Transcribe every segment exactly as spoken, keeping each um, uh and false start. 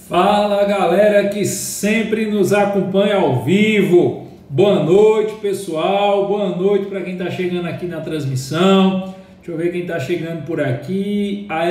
Fala galera que sempre nos acompanha ao vivo, boa noite pessoal, boa noite para quem está chegando aqui na transmissão. Deixa eu ver quem está chegando por aqui, a,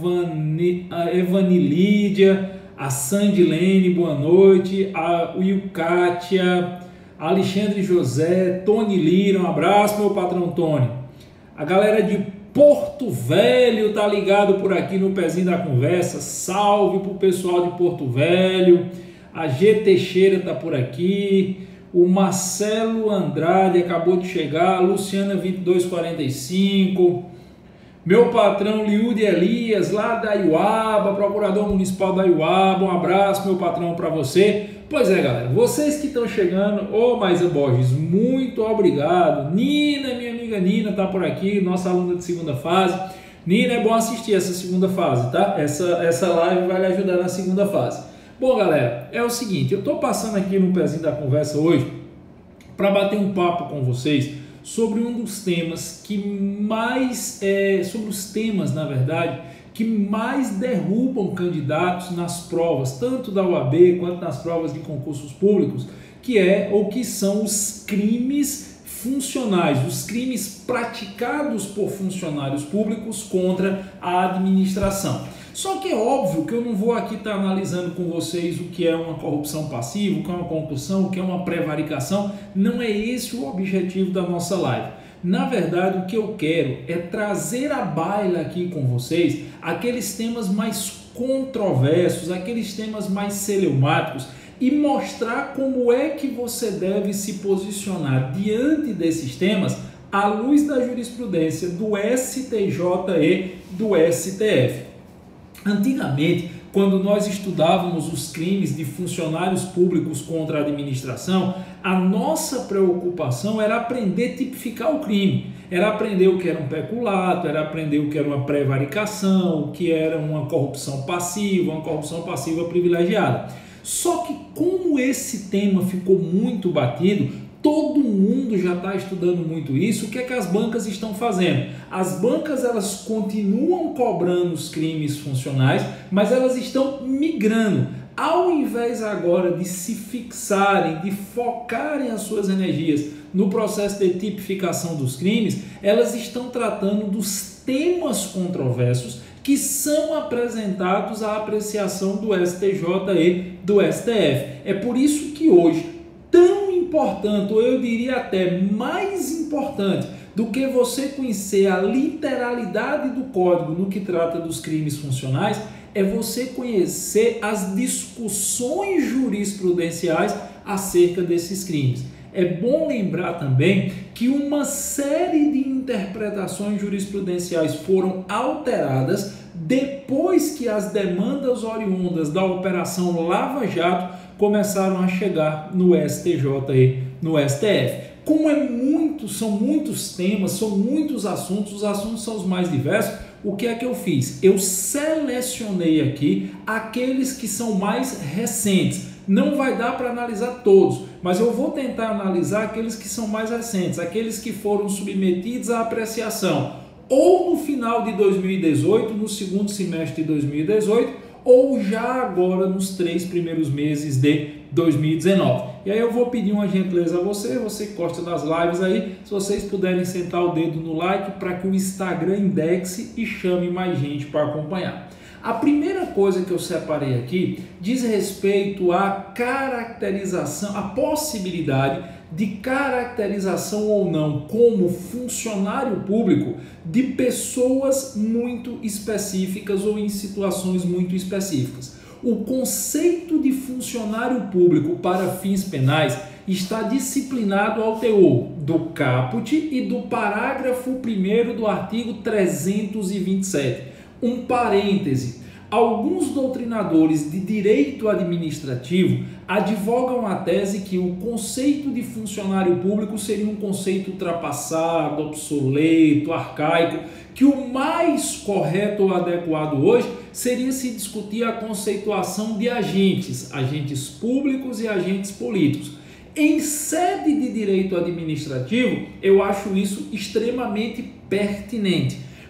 Evani, a Evanilídia, a Sandilene, boa noite, a Wilkátia, Alexandre José, Tony Lira, um abraço meu patrão Tony. A galera de Porto Velho tá ligado por aqui no Pezinho da Conversa, salve pro pessoal de Porto Velho. A G Teixeira tá por aqui, o Marcelo Andrade acabou de chegar, a Luciana vinte e dois quarenta e cinco, meu patrão Liude Elias lá da Iuaba, procurador municipal da Iuaba, um abraço meu patrão para você. Pois é galera, vocês que estão chegando, ô Maisa Borges, muito obrigado. Nina, minha amiga Nina tá por aqui, nossa aluna de segunda fase. Nina, é bom assistir essa segunda fase, tá? Essa, essa live vai lhe ajudar na segunda fase. Bom galera, é o seguinte, eu tô passando aqui no Pezinho da Conversa hoje para bater um papo com vocês sobre um dos temas que mais, é, sobre os temas na verdade, que mais derrubam candidatos nas provas, tanto da U A B quanto nas provas de concursos públicos, que é ou que são os crimes funcionais, os crimes praticados por funcionários públicos contra a administração. Só que é óbvio que eu não vou aqui estar analisando com vocês o que é uma corrupção passiva, o que é uma concussão, o que é uma prevaricação. Não é esse o objetivo da nossa live. Na verdade, o que eu quero é trazer à baila aqui com vocês aqueles temas mais controversos, aqueles temas mais celeumáticos e mostrar como é que você deve se posicionar diante desses temas à luz da jurisprudência do S T J e do S T F. Antigamente, quando nós estudávamos os crimes de funcionários públicos contra a administração, a nossa preocupação era aprender a tipificar o crime, era aprender o que era um peculato, era aprender o que era uma prevaricação, o que era uma corrupção passiva, uma corrupção passiva privilegiada. Só que como esse tema ficou muito batido, todo mundo já está estudando muito isso, o que é que as bancas estão fazendo? As bancas elas continuam cobrando os crimes funcionais, mas elas estão migrando. Ao invés agora de se fixarem, de focarem as suas energias no processo de tipificação dos crimes, elas estão tratando dos temas controversos que são apresentados à apreciação do S T J e do S T F. É por isso que hoje, tão importante, ou eu diria até mais importante do que você conhecer a literalidade do código no que trata dos crimes funcionais, é você conhecer as discussões jurisprudenciais acerca desses crimes. É bom lembrar também que uma série de interpretações jurisprudenciais foram alteradas depois que as demandas oriundas da Operação Lava Jato começaram a chegar no S T J e no S T F. Como é muito, são muitos temas, são muitos assuntos, os assuntos são os mais diversos, o que é que eu fiz? Eu selecionei aqui aqueles que são mais recentes. Não vai dar para analisar todos, mas eu vou tentar analisar aqueles que são mais recentes, aqueles que foram submetidos à apreciação ou no final de dois mil e dezoito, no segundo semestre de dois mil e dezoito, ou já agora nos três primeiros meses de dois mil e dezenove. E aí eu vou pedir uma gentileza a você, você que gosta das lives aí, se vocês puderem sentar o dedo no like para que o Instagram indexe e chame mais gente para acompanhar. A primeira coisa que eu separei aqui diz respeito à caracterização, a possibilidade de caracterização ou não como funcionário público de pessoas muito específicas ou em situações muito específicas. O conceito de funcionário público para fins penais está disciplinado ao teor do caput e do parágrafo primeiro do artigo trezentos e vinte e sete. Um parêntese. Alguns doutrinadores de direito administrativo advogam a tese que o conceito de funcionário público seria um conceito ultrapassado, obsoleto, arcaico, que o mais correto ou adequado hoje seria se discutir a conceituação de agentes, agentes públicos e agentes políticos. Em sede de direito administrativo, eu acho isso extremamente pertinente.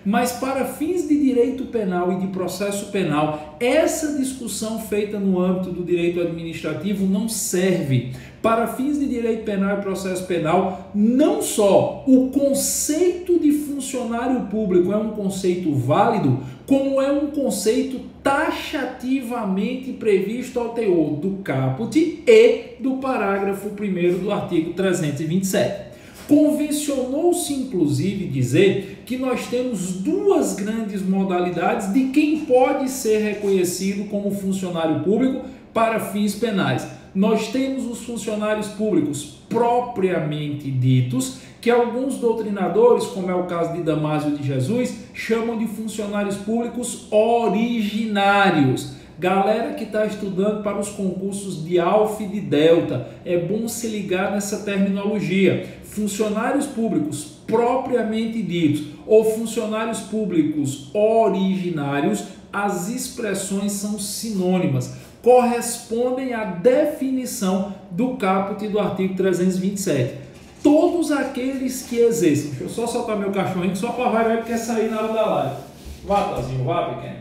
Mas para fins de direito penal e de processo penal, essa discussão feita no âmbito do direito administrativo não serve. Para fins de direito penal e processo penal, não só o conceito de funcionário público é um conceito válido, como é um conceito taxativamente previsto ao teor do caput e do parágrafo primeiro do artigo trezentos e vinte e sete. Convencionou-se, inclusive, dizer que nós temos duas grandes modalidades de quem pode ser reconhecido como funcionário público para fins penais. Nós temos os funcionários públicos propriamente ditos, que alguns doutrinadores, como é o caso de Damásio de Jesus, chamam de funcionários públicos originários. Galera que está estudando para os concursos de Alfa e de Delta, é bom se ligar nessa terminologia. Funcionários públicos propriamente ditos ou funcionários públicos originários, as expressões são sinônimas, correspondem à definição do caput do artigo trezentos e vinte e sete. Todos aqueles que exerçam, deixa eu só soltar meu cachorrinho, só para vai ele quer sair na hora da live. Vá, Tazinho, vá, pequeno.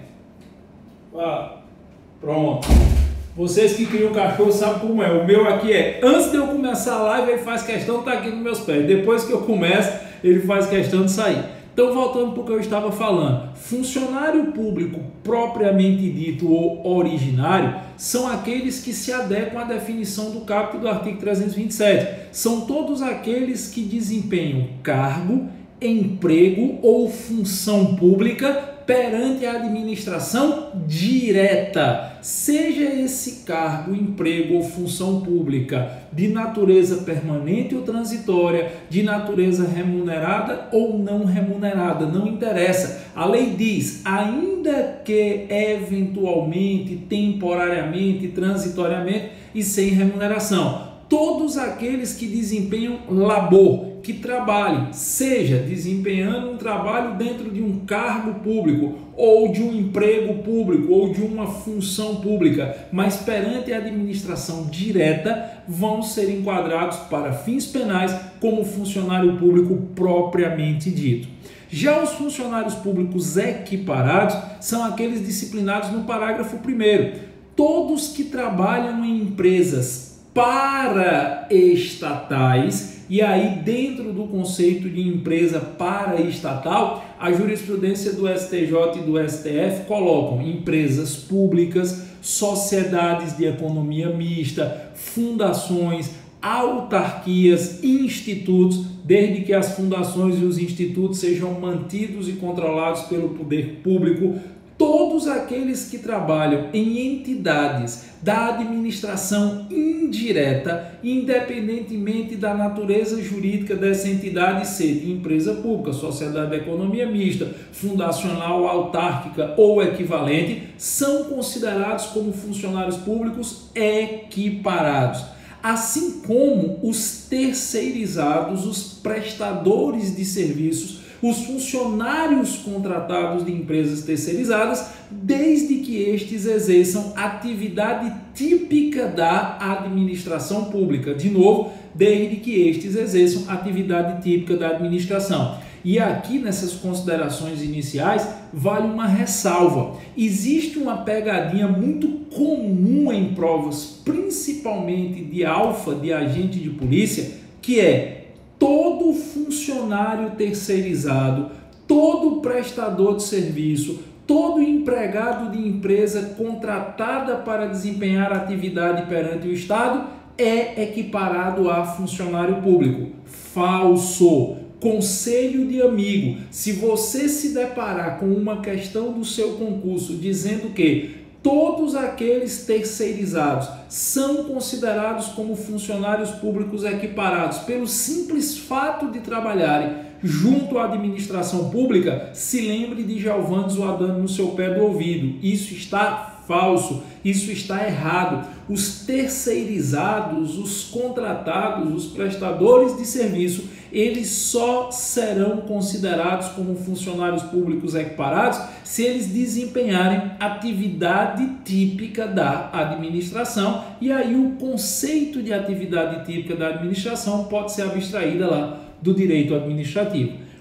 Vá. Pronto. Vocês que criam cachorro sabem como é. O meu aqui é, antes de eu começar a live, ele faz questão de estar aqui nos meus pés. Depois que eu começo, ele faz questão de sair. Então, voltando para o que eu estava falando, funcionário público propriamente dito ou originário são aqueles que se adequam à definição do caput do artigo trezentos e vinte e sete. São todos aqueles que desempenham cargo, emprego ou função pública perante a administração direta, seja esse cargo, emprego ou função pública de natureza permanente ou transitória, de natureza remunerada ou não remunerada, não interessa. A lei diz, ainda que eventualmente, temporariamente, transitoriamente e sem remuneração, todos aqueles que desempenham labor, que trabalhem, seja desempenhando um trabalho dentro de um cargo público, ou de um emprego público, ou de uma função pública, mas perante a administração direta, vão ser enquadrados para fins penais como funcionário público propriamente dito. Já os funcionários públicos equiparados são aqueles disciplinados no parágrafo primeiro. Todos que trabalham em empresas paraestatais, e aí dentro do conceito de empresa paraestatal, a jurisprudência do S T J e do S T F colocam empresas públicas, sociedades de economia mista, fundações, autarquias, institutos, desde que as fundações e os institutos sejam mantidos e controlados pelo poder público. Todos aqueles que trabalham em entidades da administração indireta, independentemente da natureza jurídica dessa entidade ser de empresa pública, sociedade de economia mista, fundacional, autárquica ou equivalente, são considerados como funcionários públicos equiparados. Assim como os terceirizados, os prestadores de serviços, os funcionários contratados de empresas terceirizadas, desde que estes exerçam atividade típica da administração pública. De novo, desde que estes exerçam atividade típica da administração. E aqui, nessas considerações iniciais, vale uma ressalva. Existe uma pegadinha muito comum em provas, principalmente de alfa, de agente de polícia, que é todo funcionário terceirizado, todo prestador de serviço, todo empregado de empresa contratada para desempenhar atividade perante o Estado é equiparado a funcionário público. Falso. Conselho de amigo, se você se deparar com uma questão do seu concurso dizendo que todos aqueles terceirizados são considerados como funcionários públicos equiparados pelo simples fato de trabalharem junto à administração pública, se lembre de Giovanni Zoadani no seu pé do ouvido. Isso está falso, isso está errado. Os terceirizados, os contratados, os prestadores de serviço, eles só serão considerados como funcionários públicos equiparados se eles desempenharem atividade típica da administração, e aí o conceito de atividade típica da administração pode ser abstraída lá do direito administrativo.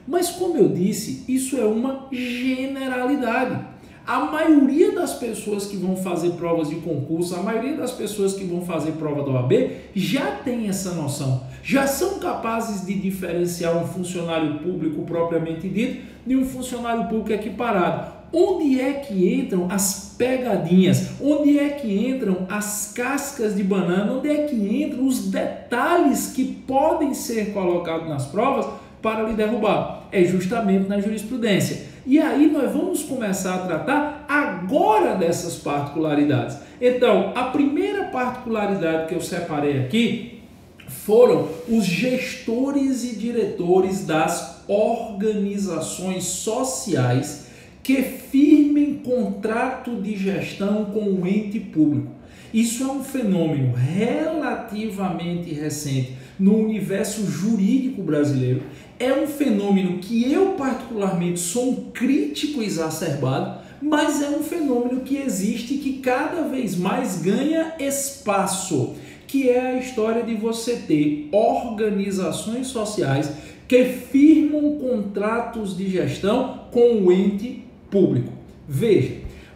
Mas, como eu disse, isso é uma generalidade. A maioria das pessoas que vão fazer provas de concurso, a maioria das pessoas que vão fazer prova da O A B já tem essa noção, já são capazes de diferenciar um funcionário público propriamente dito de um funcionário público equiparado. Onde é que entram as pegadinhas? Onde é que entram as cascas de banana? Onde é que entram os detalhes que podem ser colocados nas provas para lhe derrubar? É justamente na jurisprudência. E aí nós vamos começar a tratar agora dessas particularidades. Então, a primeira particularidade que eu separei aqui foram os gestores e diretores das organizações sociais que firmem contrato de gestão com o ente público. Isso é um fenômeno relativamente recente no universo jurídico brasileiro. É um fenômeno que eu particularmente sou um crítico exacerbado, mas é um fenômeno que existe e que cada vez mais ganha espaço, que é a história de você ter organizações sociais que firmam contratos de gestão com o ente público. Veja,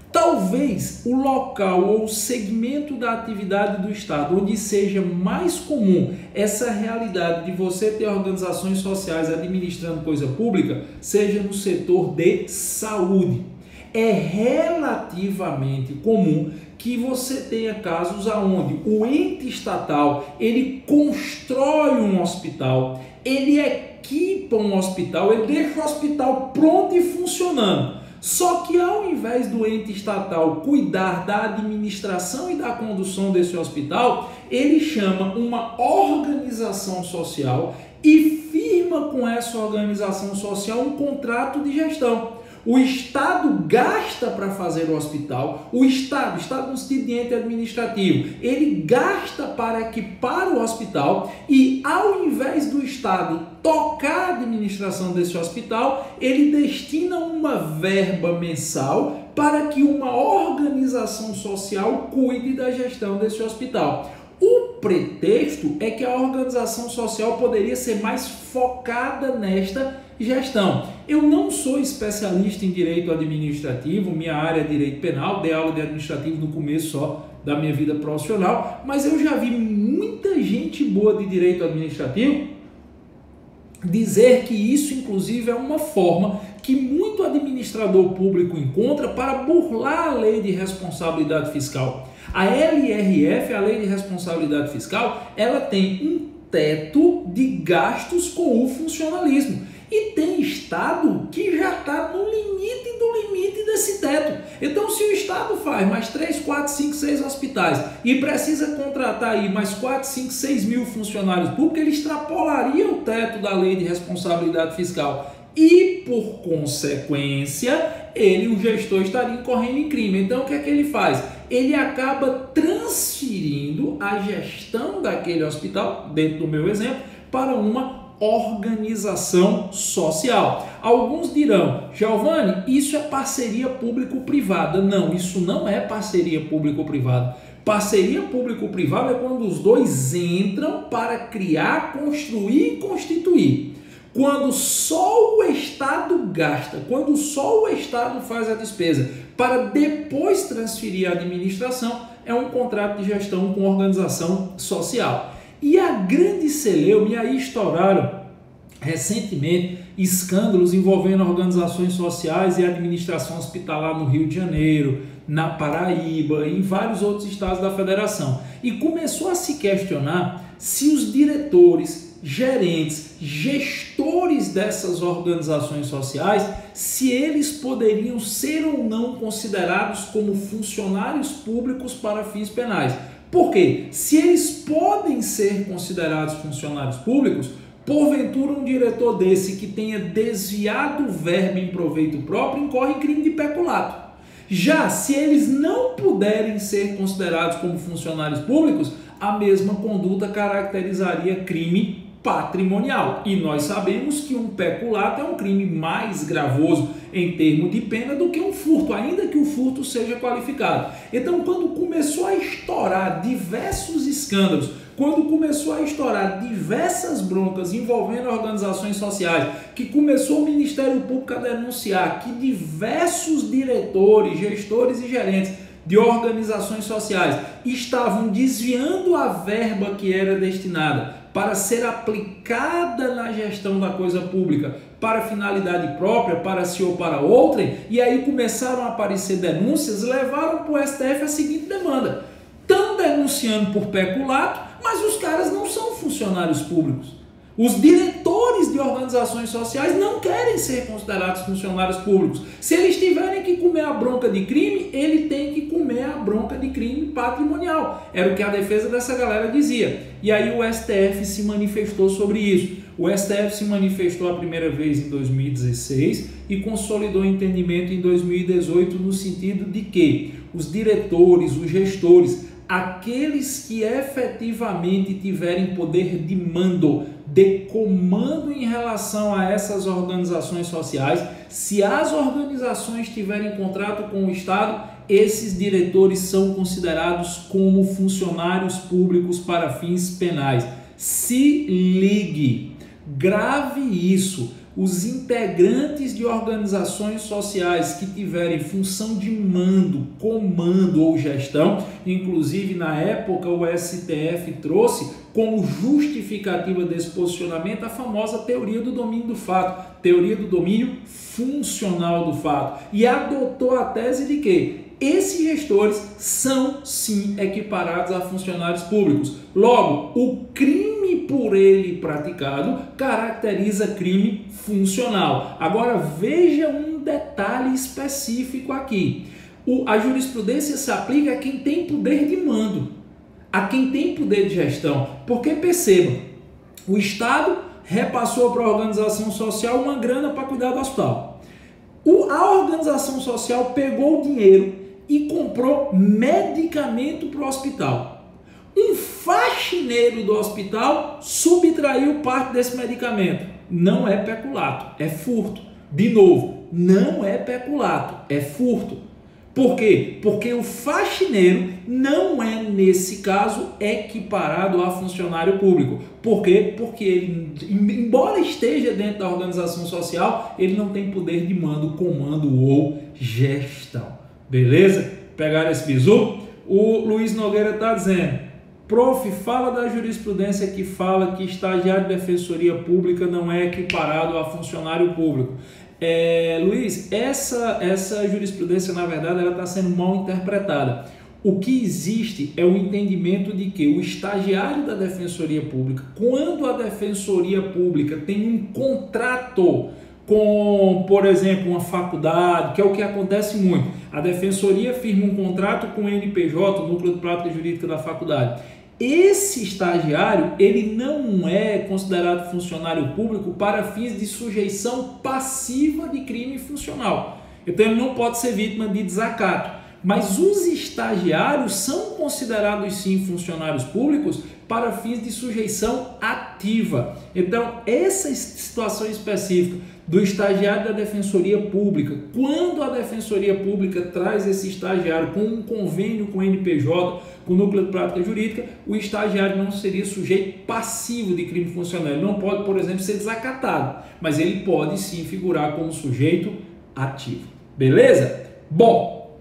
talvez o local ou o segmento da atividade do Estado onde seja mais comum essa realidade de você ter organizações sociais administrando coisa pública seja no setor de saúde. É relativamente comum que você tenha casos onde o ente estatal ele constrói um hospital, ele equipa um hospital, ele deixa o hospital pronto e funcionando. Só que ao invés do ente estatal cuidar da administração e da condução desse hospital, ele chama uma organização social e firma com essa organização social um contrato de gestão. O Estado gasta para fazer o hospital, o Estado, Estado no sentido de ente administrativo, ele gasta para equipar o hospital e ao invés do Estado tocar a administração desse hospital, ele destina uma verba mensal para que uma organização social cuide da gestão desse hospital. O pretexto é que a organização social poderia ser mais focada nesta gestão. Eu não sou especialista em direito administrativo, minha área é direito penal, dei aula de administrativo no começo só da minha vida profissional, mas eu já vi muita gente boa de direito administrativo dizer que isso inclusive é uma forma que muito administrador público encontra para burlar a lei de responsabilidade fiscal. A L R F, a Lei de Responsabilidade Fiscal, ela tem um teto de gastos com o funcionalismo. E tem estado que já está no limite do limite desse teto. Então, se o estado faz mais três, quatro, cinco, seis hospitais e precisa contratar aí mais quatro, cinco, seis mil funcionários públicos, ele extrapolaria o teto da Lei de Responsabilidade Fiscal. E, por consequência, ele, o gestor, estaria incorrendo em crime. Então, o que é que ele faz? Ele acaba transferindo a gestão daquele hospital, dentro do meu exemplo, para uma organização social. Alguns dirão, Giovanni, isso é parceria público-privada. Não, isso não é parceria público-privada. Parceria público-privada é quando os dois entram para criar, construir e constituir. Quando só o Estado gasta, quando só o Estado faz a despesa para depois transferir a administração, é um contrato de gestão com organização social. E a grande celeuma, e aí estouraram recentemente escândalos envolvendo organizações sociais e administração hospitalar no Rio de Janeiro, na Paraíba e em vários outros estados da federação. E começou a se questionar se os diretores, gerentes, gestores dessas organizações sociais, se eles poderiam ser ou não considerados como funcionários públicos para fins penais. Por quê? Se eles podem ser considerados funcionários públicos, porventura um diretor desse que tenha desviado verba em proveito próprio incorre em crime de peculato. Já se eles não puderem ser considerados como funcionários públicos, a mesma conduta caracterizaria crime patrimonial. E nós sabemos que um peculato é um crime mais gravoso em termos de pena do que um furto, ainda que o furto seja qualificado. Então, quando começou a estourar diversos escândalos quando começou a estourar diversas broncas envolvendo organizações sociais, que começou o Ministério Público a denunciar que diversos diretores, gestores e gerentes de organizações sociais estavam desviando a verba que era destinada para ser aplicada na gestão da coisa pública para finalidade própria, para si ou para outrem, e aí começaram a aparecer denúncias, levaram para o S T F a seguinte demanda: estão denunciando por peculato, mas os caras não são funcionários públicos. Os diretores de organizações sociais não querem ser considerados funcionários públicos. Se eles tiverem que comer a bronca de crime, ele tem que comer a bronca de crime patrimonial. Era o que a defesa dessa galera dizia. E aí o S T F se manifestou sobre isso. O S T F se manifestou a primeira vez em dois mil e dezesseis e consolidou o entendimento em dois mil e dezoito no sentido de que os diretores, os gestores, aqueles que efetivamente tiverem poder de mando, de comando em relação a essas organizações sociais, se as organizações tiverem contrato com o Estado, esses diretores são considerados como funcionários públicos para fins penais. Se ligue, grave isso. Os integrantes de organizações sociais que tiverem função de mando, comando ou gestão, inclusive na época o S T F trouxe como justificativa desse posicionamento a famosa teoria do domínio do fato, teoria do domínio funcional do fato, e adotou a tese de que esses gestores são sim equiparados a funcionários públicos. Logo, o crime por ele praticado caracteriza crime funcional. Agora veja um detalhe específico aqui. O, a jurisprudência se aplica a quem tem poder de mando, a quem tem poder de gestão. Porque perceba, o Estado repassou para a organização social uma grana para cuidar do hospital. O, a organização social pegou o dinheiro e comprou medicamento para o hospital. Um faxineiro do hospital subtraiu parte desse medicamento. Não é peculato, é furto. De novo, não é peculato, é furto. Por quê? Porque o faxineiro não é, nesse caso, equiparado a funcionário público. Por quê? Porque ele, embora esteja dentro da organização social, ele não tem poder de mando, comando ou gestão. Beleza? Pegaram esse bizu? O Luiz Nogueira está dizendo: prof, fala da jurisprudência que fala que estagiário de defensoria pública não é equiparado a funcionário público. É, Luiz, essa, essa jurisprudência, na verdade, ela está sendo mal interpretada. O que existe é o entendimento de que o estagiário da defensoria pública, quando a defensoria pública tem um contrato com, por exemplo, uma faculdade, que é o que acontece muito, a defensoria firma um contrato com o N P J, o Núcleo de Prática Jurídica da faculdade. Esse estagiário, ele não é considerado funcionário público para fins de sujeição passiva de crime funcional. Então ele não pode ser vítima de desacato. Mas os estagiários são considerados sim funcionários públicos para fins de sujeição ativa. Então essa situação específica do estagiário da defensoria pública, quando a defensoria pública traz esse estagiário com um convênio com o N P J, com o Núcleo de Prática Jurídica, o estagiário não seria sujeito passivo de crime funcional. Ele não pode, por exemplo, ser desacatado, mas ele pode sim figurar como sujeito ativo. Beleza? Bom,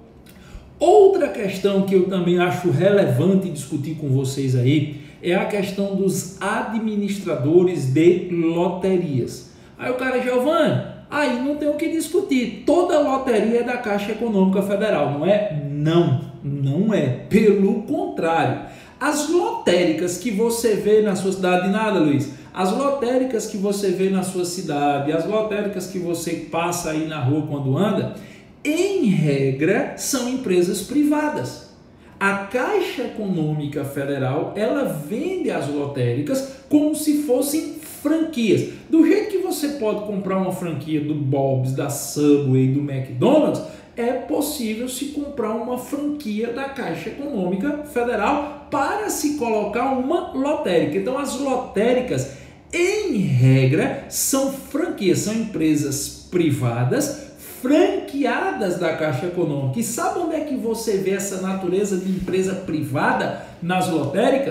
outra questão que eu também acho relevante discutir com vocês aí é a questão dos administradores de loterias. Aí o cara, Giovanni, aí não tem o que discutir. Toda loteria é da Caixa Econômica Federal, não é? Não, não é. Pelo contrário. As lotéricas que você vê na sua cidade, nada, Luiz. As lotéricas que você vê na sua cidade, as lotéricas que você passa aí na rua quando anda, em regra, são empresas privadas. A Caixa Econômica Federal, ela vende as lotéricas como se fossem franquias. Do jeito que você pode comprar uma franquia do Bob's, da Subway, do McDonald's, é possível se comprar uma franquia da Caixa Econômica Federal para se colocar uma lotérica. Então as lotéricas, em regra, são franquias, são empresas privadas franqueadas da Caixa Econômica. E sabe onde é que você vê essa natureza de empresa privada nas lotéricas?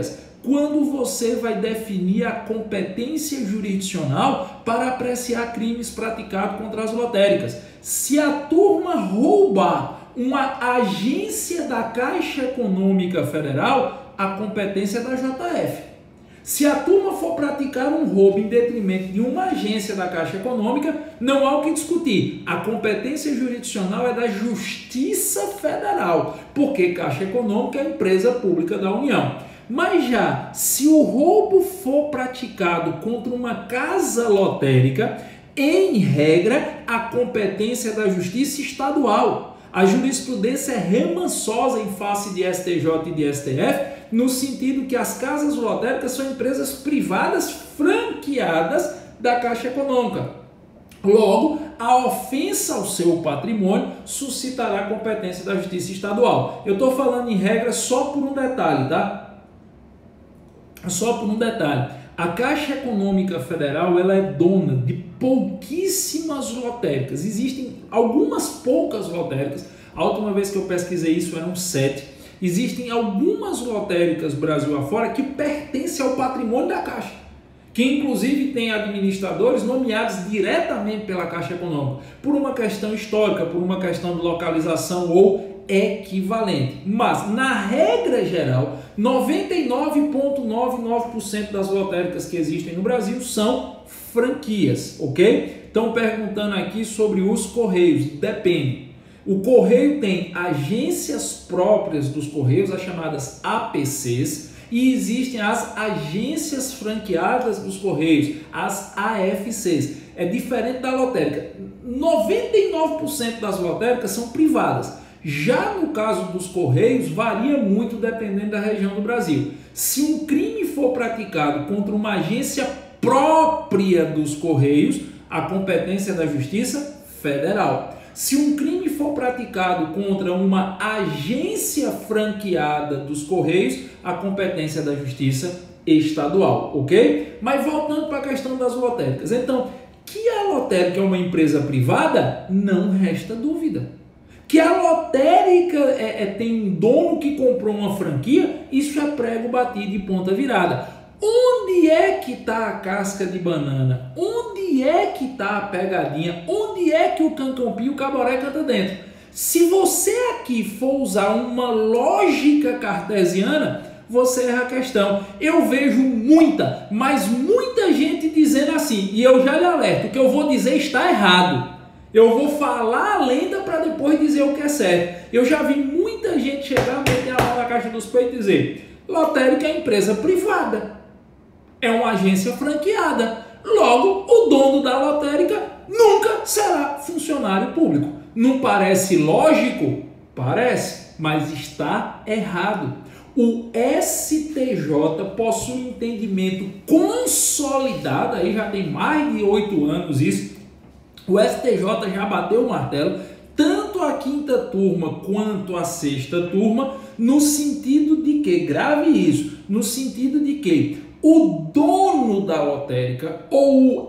quando você vai definir a competência jurisdicional para apreciar crimes praticados contra as lotéricas. Se a turma roubar uma agência da Caixa Econômica Federal, a competência é da J F. Se a turma for praticar um roubo em detrimento de uma agência da Caixa Econômica, não há o que discutir. A competência jurisdicional é da Justiça Federal, porque Caixa Econômica é empresa pública da União. Mas já, se o roubo for praticado contra uma casa lotérica, em regra, a competência é da Justiça Estadual. A jurisprudência é remansosa em face de S T J e de S T F, no sentido que as casas lotéricas são empresas privadas franqueadas da Caixa Econômica. Logo, a ofensa ao seu patrimônio suscitará a competência da Justiça Estadual. Eu estou falando em regra só por um detalhe, tá? Só por um detalhe. A Caixa Econômica Federal ela é dona de pouquíssimas lotéricas. Existem algumas poucas lotéricas. A última vez que eu pesquisei isso eram sete. Existem algumas lotéricas Brasil afora que pertencem ao patrimônio da Caixa, que inclusive tem administradores nomeados diretamente pela Caixa Econômica, por uma questão histórica, por uma questão de localização ou equivalente. Mas, na regra geral, noventa e nove vírgula noventa e nove por cento das lotéricas que existem no Brasil são franquias, ok? Estão perguntando aqui sobre os Correios. Depende. O Correio tem agências próprias dos Correios, as chamadas A P Cs, e existem as agências franqueadas dos Correios, as A F Cs. É diferente da lotérica. noventa e nove por cento das lotéricas são privadas. Já no caso dos Correios, varia muito dependendo da região do Brasil. Se um crime for praticado contra uma agência própria dos Correios, a competência é da Justiça Federal. Se um crime for praticado contra uma agência franqueada dos Correios, a competência é da Justiça Estadual, ok? Mas voltando para a questão das lotéricas. Então, que a lotérica é uma empresa privada, não resta dúvida. Que a lotérica é, é, tem um dono que comprou uma franquia, isso é prego batido e ponta virada. Onde é que está a casca de banana? Onde é que está a pegadinha? Onde é que o cancãopio e o caboré canta dentro? Se você aqui for usar uma lógica cartesiana, você erra a questão. Eu vejo muita, mas muita gente dizendo assim, e eu já lhe alerto, o que eu vou dizer está errado. Eu vou falar a lenda para depois dizer o que é certo. Eu já vi muita gente chegar, meter a mão na caixa dos peitos e dizer, lotérica é empresa privada. É uma agência franqueada. Logo, o dono da lotérica nunca será funcionário público. Não parece lógico? Parece, mas está errado. O S T J possui um entendimento consolidado, aí já tem mais de oito anos isso. O S T J já bateu o martelo, tanto a quinta turma quanto a sexta turma, no sentido de que, grave isso, no sentido de que o dono da lotérica ou o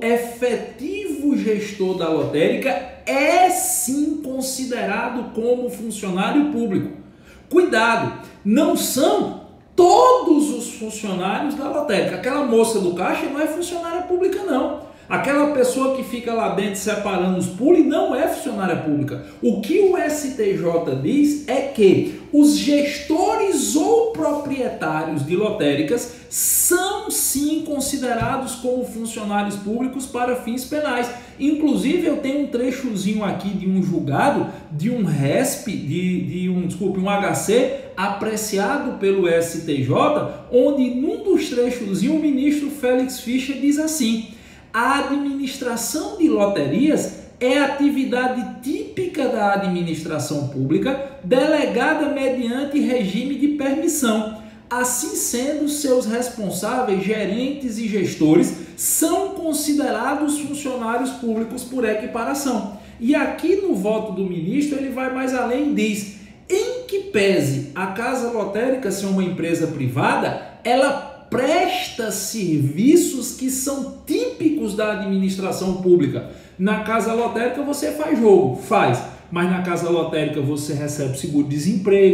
efetivo gestor da lotérica é sim considerado como funcionário público. Cuidado, não são todos os funcionários da lotérica. Aquela moça do caixa não é funcionária pública não. Aquela pessoa que fica lá dentro separando os pulos não é funcionária pública. O que o S T J diz é que os gestores ou proprietários de lotéricas são sim considerados como funcionários públicos para fins penais. Inclusive eu tenho um trechozinho aqui de um julgado, de um R E S P, de, de um, desculpe, um H C apreciado pelo S T J, onde num dos trechozinhos o ministro Félix Fischer diz assim: a administração de loterias é atividade típica da administração pública, delegada mediante regime de permissão. Assim sendo, seus responsáveis, gerentes e gestores são considerados funcionários públicos por equiparação. E aqui no voto do ministro ele vai mais além e diz: em que pese a casa lotérica ser uma empresa privada, ela presta serviços que são típicos da administração pública. Na casa lotérica você faz jogo, faz, mas na casa lotérica você recebe seguro-desemprego,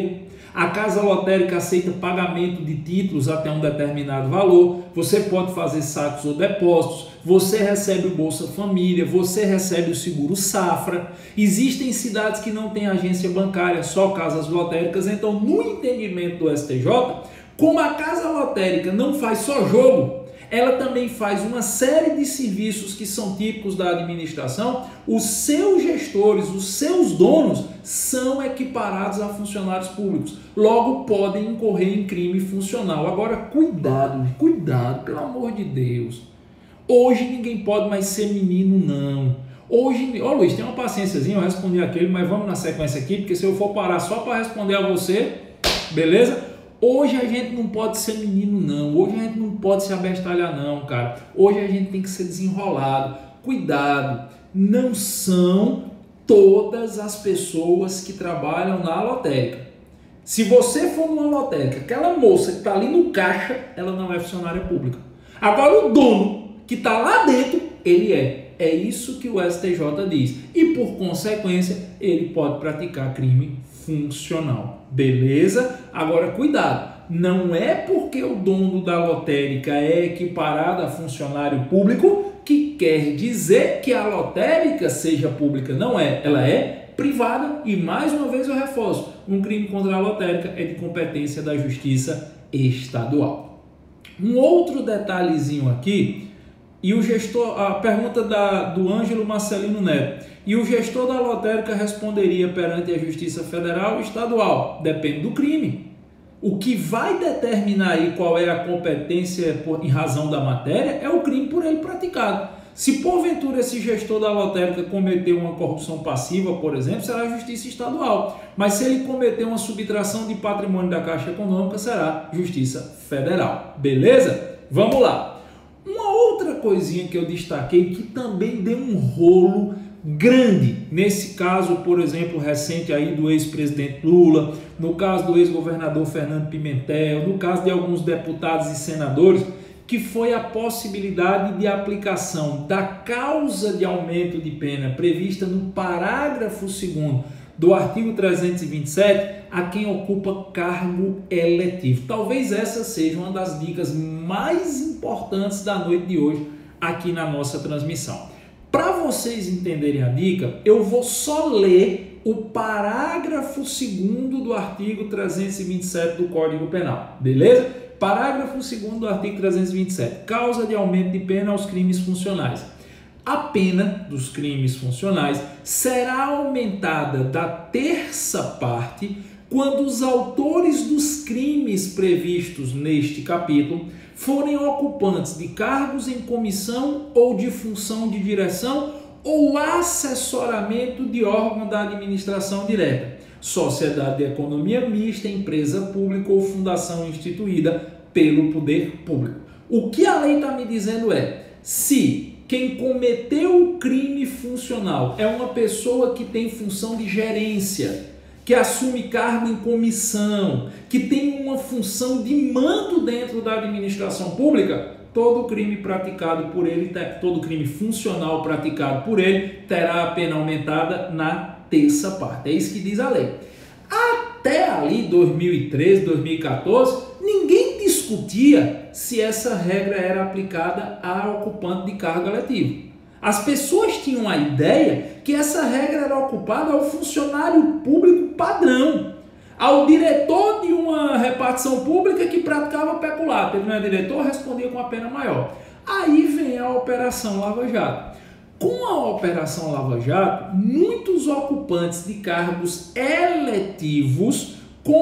A casa lotérica aceita pagamento de títulos até um determinado valor, você pode fazer saques ou depósitos, você recebe o Bolsa Família, você recebe o Seguro Safra. Existem cidades que não têm agência bancária, só casas lotéricas. Então, no entendimento do S T J, como a casa lotérica não faz só jogo, ela também faz uma série de serviços que são típicos da administração. Os seus gestores, os seus donos, são equiparados a funcionários públicos. Logo, podem incorrer em crime funcional. Agora, cuidado, cuidado, pelo amor de Deus. Hoje ninguém pode mais ser menino, não. Hoje, ó Luiz, tem uma paciênciazinha, eu respondi aquele, mas vamos na sequência aqui, porque se eu for parar só para responder a você, beleza? Hoje a gente não pode ser menino, não. Hoje a gente não pode se abestalhar, não, cara. Hoje a gente tem que ser desenrolado. Cuidado, não são todas as pessoas que trabalham na lotérica. Se você for numa lotérica, aquela moça que está ali no caixa, ela não é funcionária pública. Agora o dono que está lá dentro, ele é. É isso que o S T J diz. E por consequência, ele pode praticar crime funcional. Beleza? Agora cuidado, não é porque o dono da lotérica é equiparado a funcionário público que quer dizer que a lotérica seja pública. Não é, ela é privada e, mais uma vez eu reforço, um crime contra a lotérica é de competência da Justiça Estadual. Um outro detalhezinho aqui, e o gestor, a pergunta da, do Ângelo Marcelino Neto, e o gestor da lotérica responderia perante a Justiça Federal ou Estadual? Depende do crime. O que vai determinar aí qual é a competência por, em razão da matéria é o crime por ele praticado. Se porventura esse gestor da lotérica cometeu uma corrupção passiva, por exemplo, será a Justiça Estadual. Mas se ele cometer uma subtração de patrimônio da Caixa Econômica, será Justiça Federal. Beleza? Vamos lá. Uma outra coisinha que eu destaquei que também deu um rolo grande, nesse caso, por exemplo, recente aí do ex-presidente Lula, no caso do ex-governador Fernando Pimentel, no caso de alguns deputados e senadores, que foi a possibilidade de aplicação da causa de aumento de pena prevista no parágrafo segundo do artigo trezentos e vinte e sete a quem ocupa cargo eletivo. Talvez essa seja uma das dicas mais importantes da noite de hoje aqui na nossa transmissão. Para vocês entenderem a dica, eu vou só ler o parágrafo segundo do artigo trezentos e vinte e sete do Código Penal, beleza? Parágrafo segundo do artigo trezentos e vinte e sete. Causa de aumento de pena aos crimes funcionais. A pena dos crimes funcionais será aumentada da terça parte quando os autores dos crimes previstos neste capítulo forem ocupantes de cargos em comissão ou de função de direção ou assessoramento de órgão da administração direta, sociedade de economia mista, empresa pública ou fundação instituída pelo poder público. O que a lei está me dizendo é, se quem cometeu o crime funcional é uma pessoa que tem função de gerência, que assume cargo em comissão, que tem uma função de mando dentro da administração pública, todo crime praticado por ele, todo crime funcional praticado por ele, terá a pena aumentada na terça parte. É isso que diz a lei. Até ali, dois mil e treze, dois mil e quatorze, ninguém discutia se essa regra era aplicada a ocupante de cargo eletivo. As pessoas tinham a ideia que essa regra era ocupada ao funcionário público padrão, ao diretor de uma repartição pública que praticava peculato. Ele não é diretor, respondia com a pena maior. Aí vem a Operação Lava Jato. Com a Operação Lava Jato, muitos ocupantes de cargos eletivos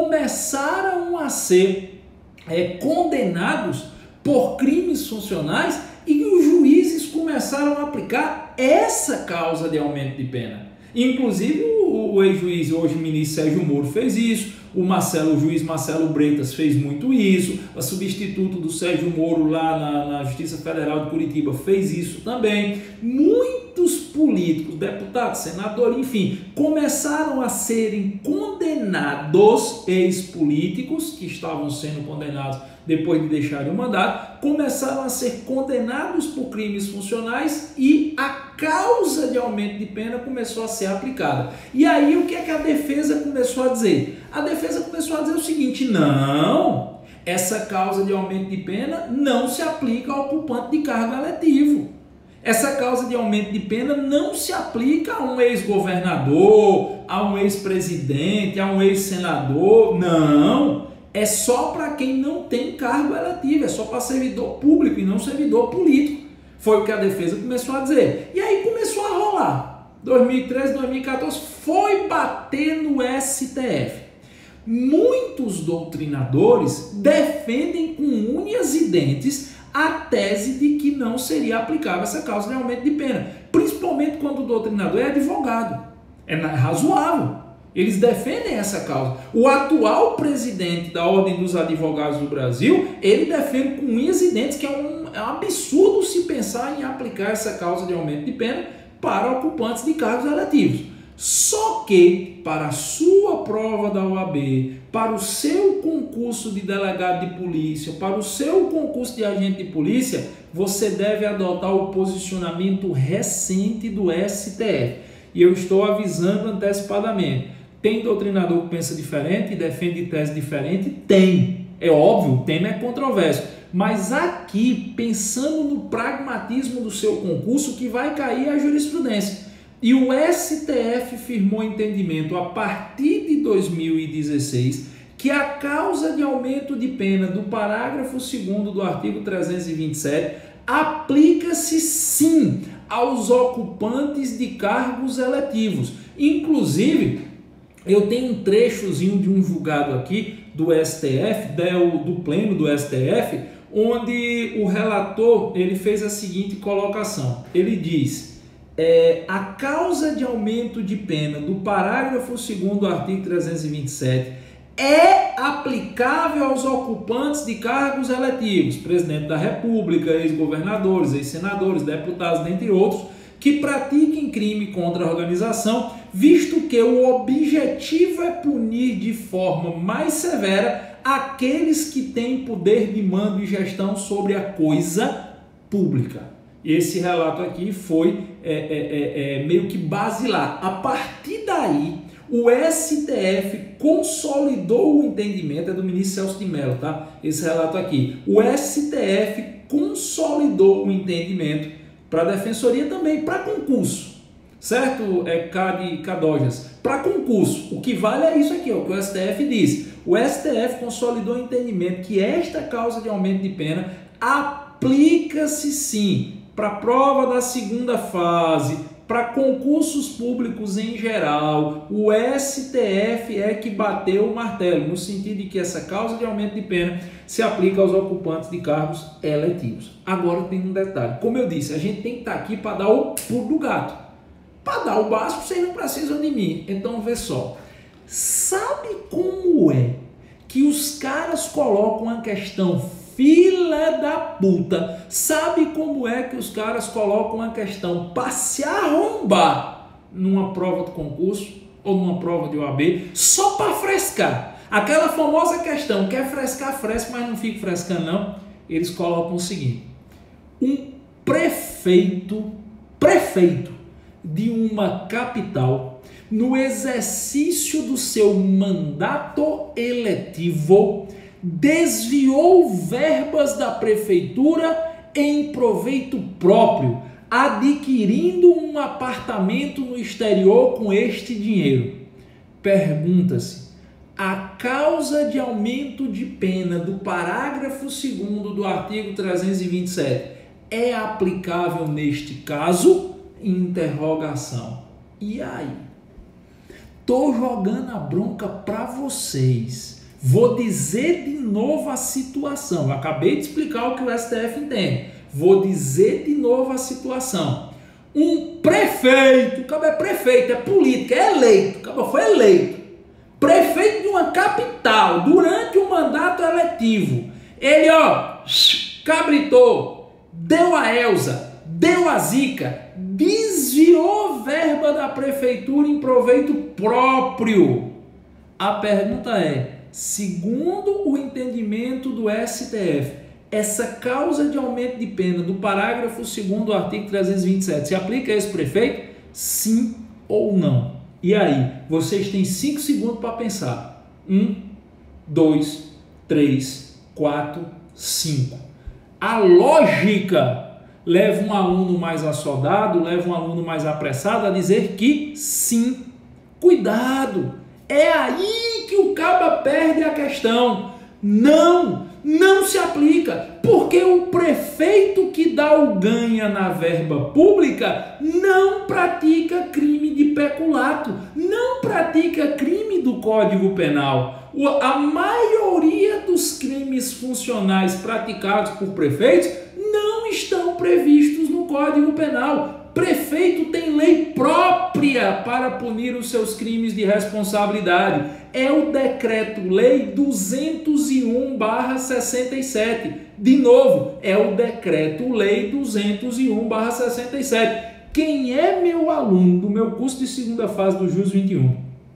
começaram a ser é, condenados por crimes funcionais e os juízes começaram a aplicar essa causa de aumento de pena. Inclusive o, o ex-juiz, hoje ministro Sérgio Moro, fez isso, o, Marcelo, o juiz Marcelo Bretas fez muito isso, a substituto do Sérgio Moro lá na, na Justiça Federal de Curitiba fez isso também. Muitos muitos políticos, deputados, senadores, enfim, começaram a serem condenados, ex-políticos que estavam sendo condenados depois de deixarem o mandato, começaram a ser condenados por crimes funcionais e a causa de aumento de pena começou a ser aplicada. E aí o que é que a defesa começou a dizer? A defesa começou a dizer o seguinte: não, essa causa de aumento de pena não se aplica ao ocupante de cargo eletivo. Essa causa de aumento de pena não se aplica a um ex-governador, a um ex-presidente, a um ex-senador. Não, é só para quem não tem cargo eletivo, é só para servidor público e não servidor político. Foi o que a defesa começou a dizer. E aí começou a rolar. dois mil e treze, dois mil e quatorze foi bater no S T F. Muitos doutrinadores defendem com unhas e dentes a tese de que não seria aplicável essa causa de aumento de pena, principalmente quando o doutrinador é advogado. É razoável. Eles defendem essa causa. O atual presidente da Ordem dos Advogados do Brasil, ele defende com unhas e dentes que é um, é um absurdo se pensar em aplicar essa causa de aumento de pena para ocupantes de cargos eletivos. Só que, para a sua prova da O A B, para o seu concurso de delegado de polícia, para o seu concurso de agente de polícia, você deve adotar o posicionamento recente do S T F. E eu estou avisando antecipadamente. Tem doutrinador que pensa diferente e defende tese diferente? Tem. É óbvio, o tema é controverso. Mas aqui, pensando no pragmatismo do seu concurso, que vai cair a jurisprudência. E o S T F firmou entendimento a partir de dois mil e dezesseis que a causa de aumento de pena do parágrafo segundo do artigo trezentos e vinte e sete aplica-se sim aos ocupantes de cargos eletivos. Inclusive, eu tenho um trechozinho de um julgado aqui do S T F, do pleno do S T F, onde o relator ele fez a seguinte colocação. Ele diz: é, a causa de aumento de pena do parágrafo segundo do artigo trezentos e vinte e sete é aplicável aos ocupantes de cargos eletivos, presidente da República, ex-governadores, ex-senadores, deputados, dentre outros, que pratiquem crime contra a organização, visto que o objetivo é punir de forma mais severa aqueles que têm poder de mando e gestão sobre a coisa pública. Esse relato aqui foi é, é, é, é, meio que basilar. A partir daí, o S T F consolidou o entendimento, é do ministro Celso de Mello, tá? Esse relato aqui. O S T F consolidou o entendimento para a defensoria também, para concurso, certo? É Cade Cadojas, para concurso. O que vale é isso aqui, ó, que o S T F diz. O S T F consolidou o entendimento que esta causa de aumento de pena aplica-se sim para a prova da segunda fase, para concursos públicos em geral. O S T F é que bateu o martelo, no sentido de que essa causa de aumento de pena se aplica aos ocupantes de cargos eletivos. Agora tem um detalhe. Como eu disse, a gente tem que estar aqui para dar o pulo do gato. Para dar o básico, vocês não precisam de mim. Então, vê só. Sabe como é que os caras colocam a questão filha da puta? Sabe como é que os caras colocam a questão para se arrombar numa prova de concurso ou numa prova de O A B só para frescar? Aquela famosa questão, quer frescar, fresca, mas não fica frescando não. Eles colocam o seguinte: um prefeito, prefeito de uma capital, no exercício do seu mandato eletivo, desviou verbas da prefeitura em proveito próprio, adquirindo um apartamento no exterior com este dinheiro. Pergunta-se: a causa de aumento de pena do parágrafo segundo do artigo trezentos e vinte e sete é aplicável neste caso? Interrogação. E aí? Tô jogando a bronca para vocês. Vou dizer de novo a situação. Eu acabei de explicar o que o S T F entende. Vou dizer de novo a situação. Um prefeito, acaba é prefeito, é político, é eleito, acaba foi eleito. Prefeito de uma capital, durante um mandato eletivo. Ele, ó, cabritou, deu a Elza, deu a Zica, desviou verba da prefeitura em proveito próprio. A pergunta é, segundo o entendimento do S T F, essa causa de aumento de pena do parágrafo segundo do artigo trezentos e vinte e sete se aplica a esse prefeito? Sim ou não? E aí, vocês têm cinco segundos para pensar. Um, dois, três, quatro, cinco. A lógica leva um aluno mais assodado, leva um aluno mais apressado a dizer que sim. Cuidado! É aí que o caba perde a questão. Não, não se aplica, porque o prefeito que dá o ganha na verba pública não pratica crime de peculato, não pratica crime do Código Penal. A maioria dos crimes funcionais praticados por prefeitos não estão previstos no Código Penal. Prefeito tem lei própria para punir os seus crimes de responsabilidade. É o Decreto-Lei duzentos e um barra sessenta e sete. De novo, é o Decreto-Lei duzentos e um barra sessenta e sete. Quem é meu aluno do meu curso de segunda fase do Jus vinte e um,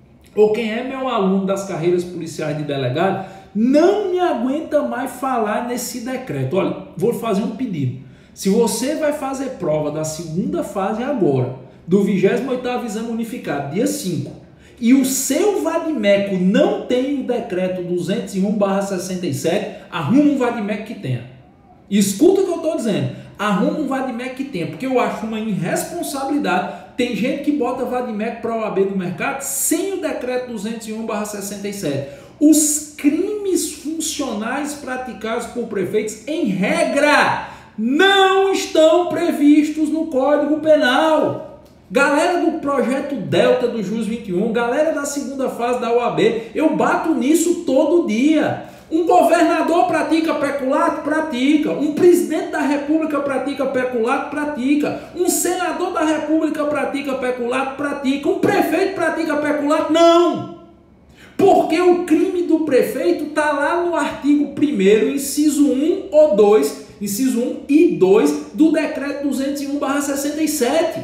ou quem é meu aluno das carreiras policiais de delegado, não me aguenta mais falar nesse decreto. Olha, vou fazer um pedido. Se você vai fazer prova da segunda fase agora, do vigésimo oitavo Exame Unificado, dia cinco, e o seu vadimeco não tem o decreto duzentos e um barra sessenta e sete, arruma um vadimeco que tenha. Escuta o que eu estou dizendo. Arruma um vadimeco que tenha, porque eu acho uma irresponsabilidade. Tem gente que bota vadimeco para a O A B do mercado sem o decreto duzentos e um barra sessenta e sete. Os crimes funcionais praticados por prefeitos, em regra, não estão previstos no Código Penal. Galera do Projeto Delta do Jus vinte e um, galera da segunda fase da O A B, eu bato nisso todo dia. Um governador pratica peculato? Pratica. Um presidente da República pratica peculato? Pratica. Um senador da República pratica peculato? Pratica. Um prefeito pratica peculato? Não. Porque o crime do prefeito está lá no artigo primeiro, inciso um ou dois, inciso um e dois do decreto duzentos e um barra sessenta e sete.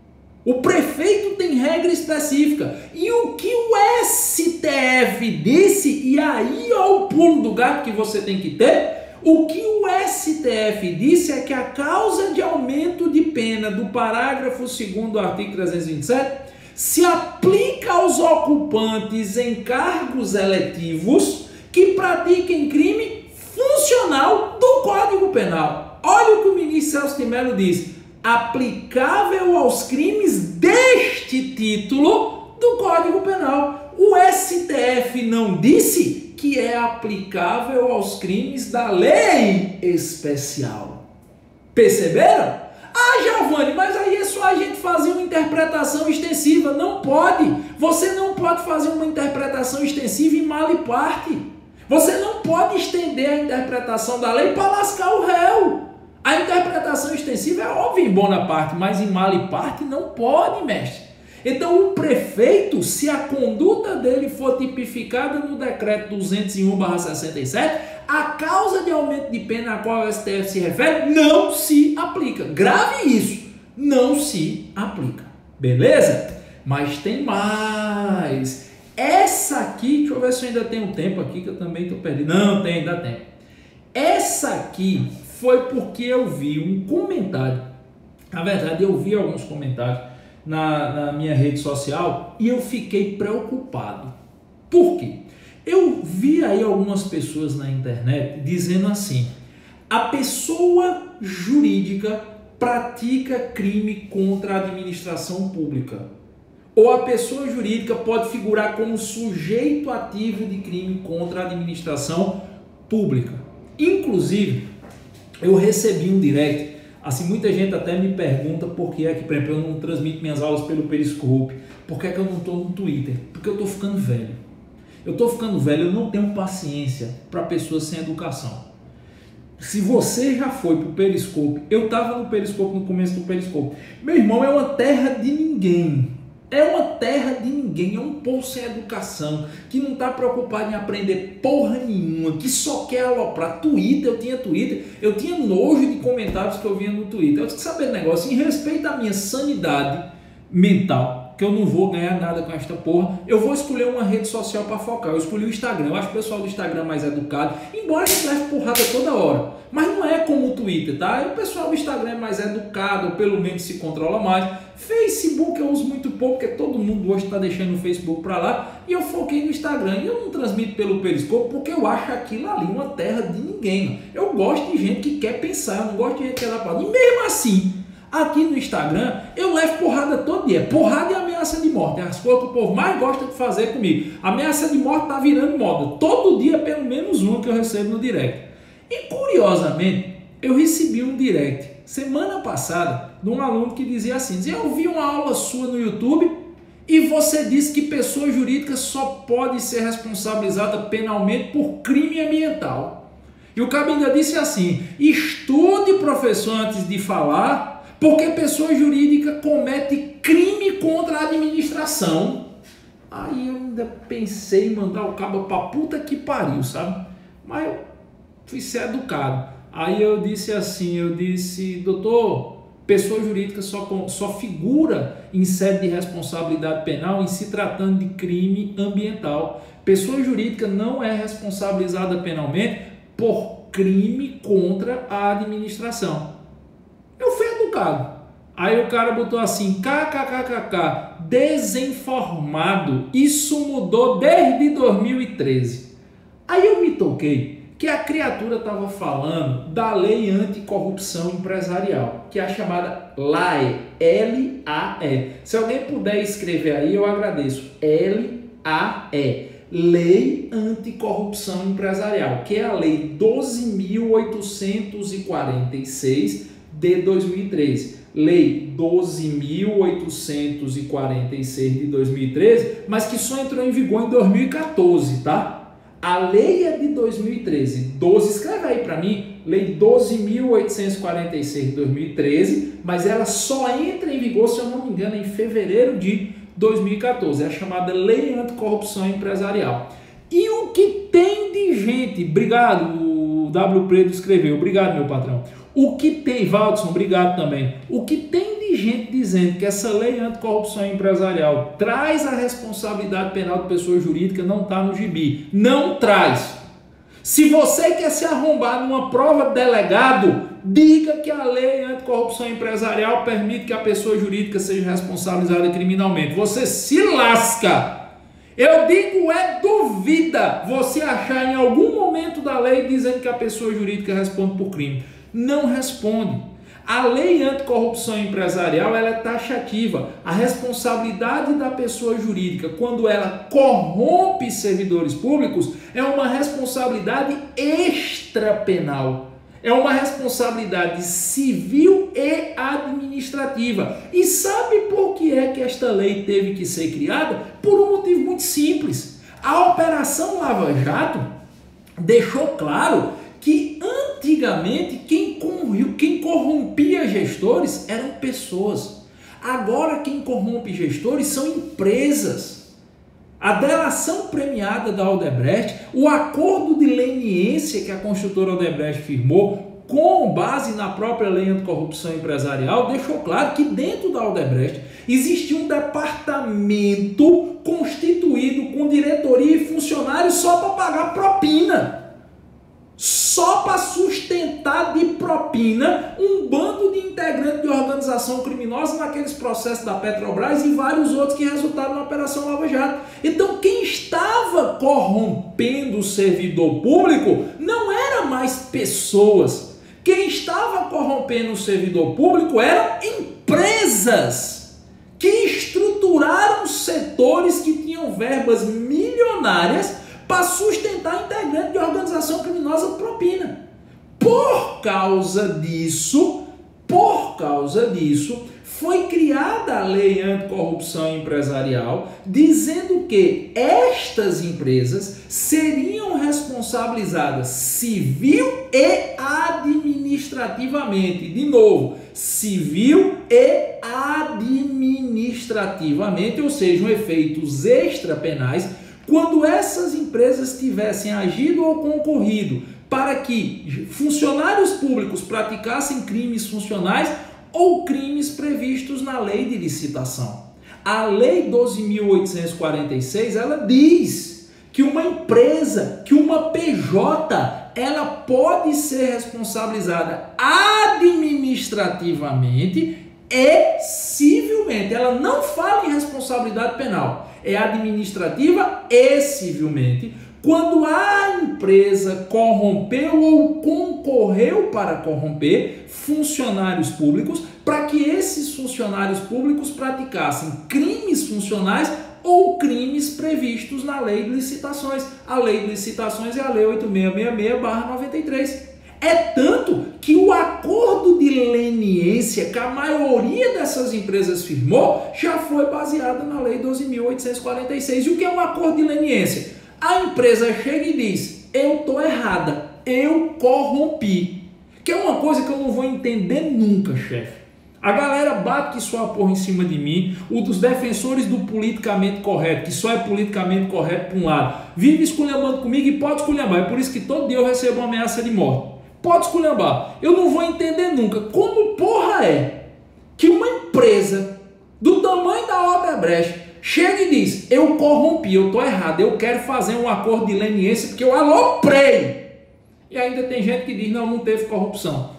O prefeito tem regra específica. E o que o S T F disse, e aí ó o pulo do gato que você tem que ter, o que o S T F disse é que a causa de aumento de pena do parágrafo segundo do artigo trezentos e vinte e sete se aplica aos ocupantes em cargos eletivos que pratiquem crime funcional do Código Penal. Olha o que o ministro Celso de Mello diz. Aplicável aos crimes deste título do Código Penal. O S T F não disse que é aplicável aos crimes da lei especial. Perceberam? Ah, Giovanni, mas aí é só a gente fazer uma interpretação extensiva. Não pode. Você não pode fazer uma interpretação extensiva em mal e parte. Você não pode estender a interpretação da lei para lascar o réu. A interpretação extensiva é óbvia em bona parte, mas em mal e parte não pode, mestre. Então o prefeito, se a conduta dele for tipificada no decreto duzentos e um barra sessenta e sete, a causa de aumento de pena a qual o S T F se refere não se aplica. Grave isso, não se aplica. Beleza? Mas tem mais. Essa aqui, deixa eu ver se eu ainda tenho tempo aqui, que eu também estou perdido. Não, tem, ainda tem. Essa aqui foi porque eu vi um comentário. Na verdade, eu vi alguns comentários na, na minha rede social e eu fiquei preocupado. Por quê? Eu vi aí algumas pessoas na internet dizendo assim: a pessoa jurídica pratica crime contra a administração pública. Ou a pessoa jurídica pode figurar como sujeito ativo de crime contra a administração pública. Inclusive, eu recebi um direct, assim, muita gente até me pergunta por que é que, por exemplo, eu não transmito minhas aulas pelo Periscope, por que é que eu não estou no Twitter? Porque eu estou ficando velho. Eu estou ficando velho, eu não tenho paciência para pessoas sem educação. Se você já foi para o Periscope, eu estava no Periscope no começo do Periscope. Meu irmão, é uma terra de ninguém. É uma terra de ninguém, é um povo sem educação, que não está preocupado em aprender porra nenhuma, que só quer aloprar. Twitter, eu tinha Twitter, eu tinha nojo de comentários que eu via no Twitter. Eu tinha que saber negócio, em respeito à minha sanidade mental, que eu não vou ganhar nada com esta porra, eu vou escolher uma rede social para focar. Eu escolhi o Instagram, eu acho o pessoal do Instagram mais educado, embora a gente leve porrada toda hora, mas não é como o Twitter, tá? O pessoal do Instagram é mais educado, ou pelo menos se controla mais. Facebook eu uso muito pouco, porque todo mundo hoje está deixando o Facebook para lá, e eu foquei no Instagram, e eu não transmito pelo Periscope, porque eu acho aquilo ali uma terra de ninguém, mano. Eu gosto de gente que quer pensar, eu não gosto de gente que quer dar porrada, e mesmo assim, aqui no Instagram, eu levo porrada todo dia. Porrada e ameaça de morte. É as coisas que o povo mais gosta de fazer comigo. Ameaça de morte tá virando moda. Todo dia, pelo menos uma que eu recebo no direct. E, curiosamente, eu recebi um direct semana passada de um aluno que dizia assim, dizia, eu vi uma aula sua no YouTube e você disse que pessoa jurídica só pode ser responsabilizada penalmente por crime ambiental. E o cara ainda disse assim, estude, professor, antes de falar, porque pessoa jurídica comete crime contra a administração. Aí eu ainda pensei em mandar o cabo pra puta que pariu, sabe? Mas eu fui ser educado. Aí eu disse assim, eu disse, doutor, pessoa jurídica só, só figura em sede de responsabilidade penal em se tratando de crime ambiental. Pessoa jurídica não é responsabilizada penalmente por crime contra a administração. Eu fui educado. Aí o cara botou assim, kkkk, desinformado, isso mudou desde dois mil e treze. Aí eu me toquei que a criatura estava falando da lei anticorrupção empresarial, que é a chamada L A E, L A E. Se alguém puder escrever aí, eu agradeço. L A E, Lei Anticorrupção Empresarial, que é a Lei doze mil oitocentos e quarenta e seis de dois mil e treze. Lei doze mil oitocentos e quarenta e seis de dois mil e treze, mas que só entrou em vigor em dois mil e quatorze, tá? A lei é de dois mil e treze. doze, escreve aí para mim, Lei doze mil oitocentos e quarenta e seis de dois mil e treze, mas ela só entra em vigor, se eu não me engano, em fevereiro de dois mil e quatorze. É a chamada Lei Anticorrupção Empresarial. E o que tem de gente, obrigado, o W Preto escreveu, obrigado, meu patrão. O que tem, Valdson, obrigado também. O que tem de gente dizendo que essa lei anticorrupção empresarial traz a responsabilidade penal de pessoa jurídica não está no gibi. Não traz. Se você quer se arrombar numa prova de delegado, diga que a lei anticorrupção empresarial permite que a pessoa jurídica seja responsabilizada criminalmente. Você se lasca. Eu digo é duvida você achar em algum momento da lei dizendo que a pessoa jurídica responde por crime. Não responde. A lei anticorrupção empresarial ela é taxativa. A responsabilidade da pessoa jurídica quando ela corrompe servidores públicos é uma responsabilidade extrapenal. É uma responsabilidade civil e administrativa. E sabe por que é que esta lei teve que ser criada? Por um motivo muito simples. A Operação Lava Jato deixou claro que antigamente quem, quem corrompia gestores eram pessoas. Agora quem corrompe gestores são empresas. A delação premiada da Odebrecht, o acordo de leniência que a construtora Odebrecht firmou com base na própria lei anticorrupção empresarial, deixou claro que dentro da Odebrecht existia um departamento constituído com diretoria e funcionários só para pagar propina. Só para sustentar de propina um bando de integrantes de organização criminosa naqueles processos da Petrobras e vários outros que resultaram na Operação Lava Jato. Então quem estava corrompendo o servidor público não era mais pessoas. Quem estava corrompendo o servidor público eram empresas que estruturaram setores que tinham verbas milionárias para sustentar integrante de organização criminosa propina. Por causa disso, por causa disso, foi criada a lei anticorrupção empresarial, dizendo que estas empresas seriam responsabilizadas civil e administrativamente. De novo, civil e administrativamente, ou seja, efeitos extrapenais, quando essas empresas tivessem agido ou concorrido para que funcionários públicos praticassem crimes funcionais ou crimes previstos na lei de licitação. A lei doze mil oitocentos e quarenta e seis, ela diz que uma empresa, que uma P J, ela pode ser responsabilizada administrativamente e civilmente. Ela não fala em responsabilidade penal, é administrativa e civilmente. Quando a empresa corrompeu ou concorreu para corromper funcionários públicos, para que esses funcionários públicos praticassem crimes funcionais ou crimes previstos na lei de licitações. A lei de licitações é a lei oito mil seiscentos e sessenta e seis barra noventa e três. É tanto que o acordo de leniência que a maioria dessas empresas firmou já foi baseado na lei doze mil oitocentos e quarenta e seis. E o que é um acordo de leniência? A empresa chega e diz: eu estou errada, eu corrompi. Que é uma coisa que eu não vou entender nunca, chefe. A galera bate que só a porra em cima de mim, o dos defensores do politicamente correto, que só é politicamente correto para um lado, vive esculhambando comigo e pode esculhambar. É por isso que todo dia eu recebo uma ameaça de morte. Pode esculhambar. Eu não vou entender nunca como porra é que uma empresa do tamanho da Odebrecht chega e diz: eu corrompi, eu estou errado, eu quero fazer um acordo de leniência porque eu aloprei. E ainda tem gente que diz: não, não teve corrupção.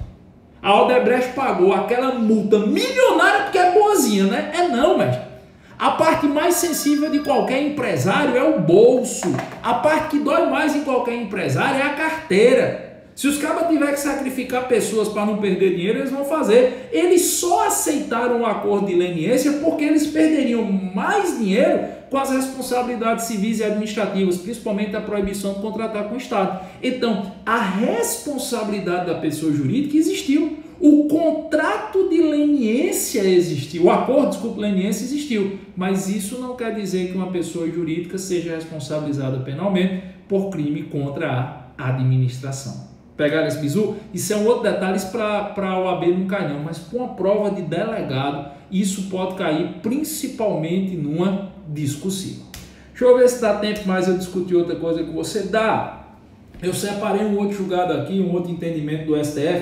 A Odebrecht pagou aquela multa milionária porque é boazinha, né? É não, mestre. A parte mais sensível de qualquer empresário é o bolso. A parte que dói mais em qualquer empresário é a carteira. Se os cabas tiverem que sacrificar pessoas para não perder dinheiro, eles vão fazer. Eles só aceitaram o acordo de leniência porque eles perderiam mais dinheiro com as responsabilidades civis e administrativas, principalmente a proibição de contratar com o Estado. Então, a responsabilidade da pessoa jurídica existiu. O contrato de leniência existiu. O acordo, desculpa, de leniência existiu. Mas isso não quer dizer que uma pessoa jurídica seja responsabilizada penalmente por crime contra a administração. Pegaram esse bizu? Isso é um outro detalhe, isso para a O A B não cai não, mas com uma prova de delegado, isso pode cair principalmente numa discussiva. Deixa eu ver se dá tempo mais eu discutir outra coisa com você. Dá. Eu separei um outro julgado aqui, um outro entendimento do S T F,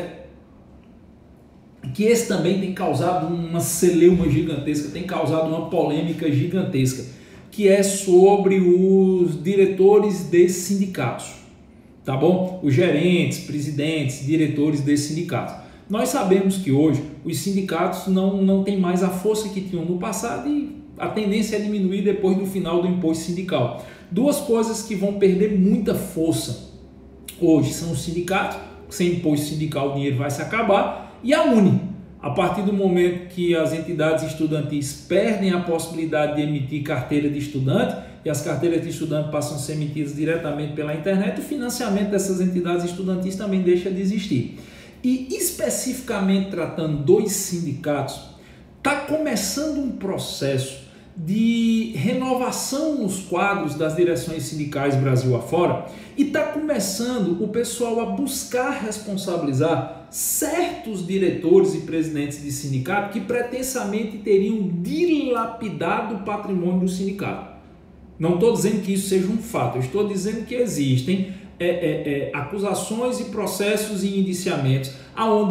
que esse também tem causado uma celeuma gigantesca, tem causado uma polêmica gigantesca, que é sobre os diretores de sindicatos. Tá bom? Os gerentes, presidentes, diretores desses sindicatos. Nós sabemos que hoje os sindicatos não, não têm mais a força que tinham no passado e a tendência é diminuir depois do final do imposto sindical. Duas coisas que vão perder muita força hoje são os sindicatos, sem imposto sindical o dinheiro vai se acabar, e a Uni. A partir do momento que as entidades estudantis perdem a possibilidade de emitir carteira de estudante, e as carteiras de estudante passam a ser emitidas diretamente pela internet, o financiamento dessas entidades estudantis também deixa de existir. E especificamente tratando dos sindicatos, está começando um processo de renovação nos quadros das direções sindicais Brasil afora, e está começando o pessoal a buscar responsabilizar certos diretores e presidentes de sindicato que pretensamente teriam dilapidado o patrimônio do sindicato. Não estou dizendo que isso seja um fato, eu estou dizendo que existem é, é, é, acusações e processos e indiciamentos aonde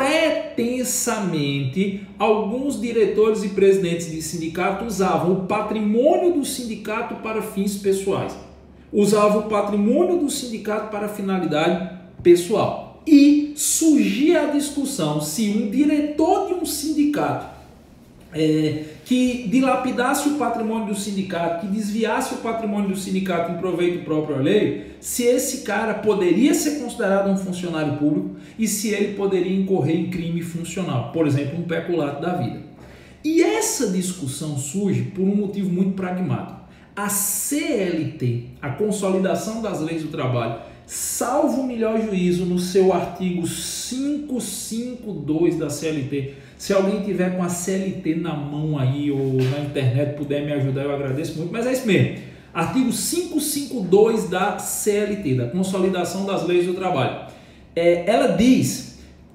pretensamente alguns diretores e presidentes de sindicato usavam o patrimônio do sindicato para fins pessoais, usavam o patrimônio do sindicato para finalidade pessoal. E surgia a discussão se um diretor de um sindicato É, que dilapidasse o patrimônio do sindicato, que desviasse o patrimônio do sindicato em proveito próprio alheio, se esse cara poderia ser considerado um funcionário público e se ele poderia incorrer em crime funcional, por exemplo, um peculato da vida. E essa discussão surge por um motivo muito pragmático. A C L T, a Consolidação das Leis do Trabalho, salvo o melhor juízo, no seu artigo quinhentos e cinquenta e dois da C L T, se alguém tiver com a C L T na mão aí ou na internet puder me ajudar, eu agradeço muito, mas é isso mesmo. Artigo quinhentos e cinquenta e dois da C L T, da Consolidação das Leis do Trabalho. É, ela diz que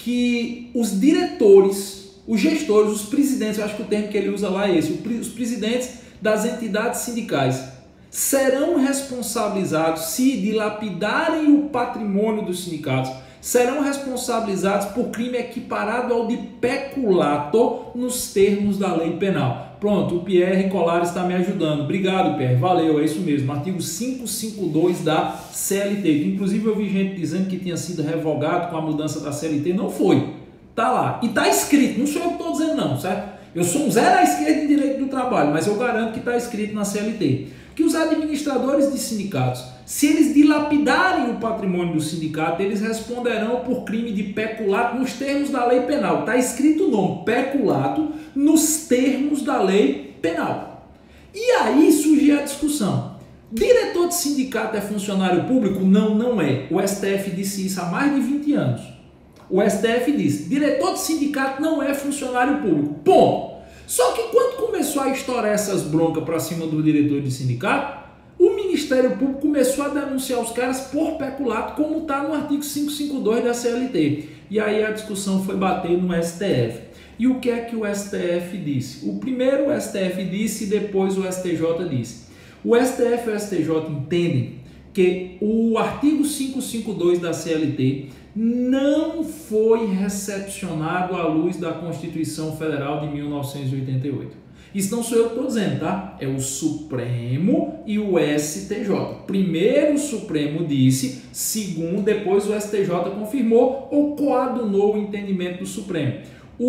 que os diretores, os gestores, os presidentes, eu acho que o termo que ele usa lá é esse, os presidentes das entidades sindicais serão responsabilizados se dilapidarem o patrimônio dos sindicatos, serão responsabilizados por crime equiparado ao de peculato nos termos da lei penal. Pronto, o Pierre Colares está me ajudando. Obrigado, Pierre. Valeu, é isso mesmo. Artigo quinhentos e cinquenta e dois da C L T. Inclusive, eu vi gente dizendo que tinha sido revogado com a mudança da C L T. Não foi. Tá lá. E tá escrito. Não sou eu que estou dizendo não, certo? Eu sou um zero à esquerda em direito do trabalho, mas eu garanto que está escrito na C L T. Que os administradores de sindicatos, se eles dilapidarem o patrimônio do sindicato, eles responderão por crime de peculato nos termos da lei penal. Está escrito o nome, peculato, nos termos da lei penal. E aí surge a discussão. Diretor de sindicato é funcionário público? Não, não é. O S T F disse isso há mais de vinte anos. O S T F disse, diretor de sindicato não é funcionário público. Ponto. Só que quando começou a estourar essas broncas para cima do diretor de sindicato, o Ministério Público começou a denunciar os caras por peculato, como está no artigo quinhentos e cinquenta e dois da C L T. E aí a discussão foi bater no S T F. E o que é que o S T F disse? O primeiro o S T F disse e depois o S T J disse. O S T F e o S T J entendem que o artigo quinhentos e cinquenta e dois da C L T não foi recepcionado à luz da Constituição Federal de mil novecentos e oitenta e oito. Isso não sou eu que estou dizendo, tá? É o Supremo e o S T J. Primeiro o Supremo disse, segundo, depois o S T J confirmou ou coadunou o entendimento do Supremo.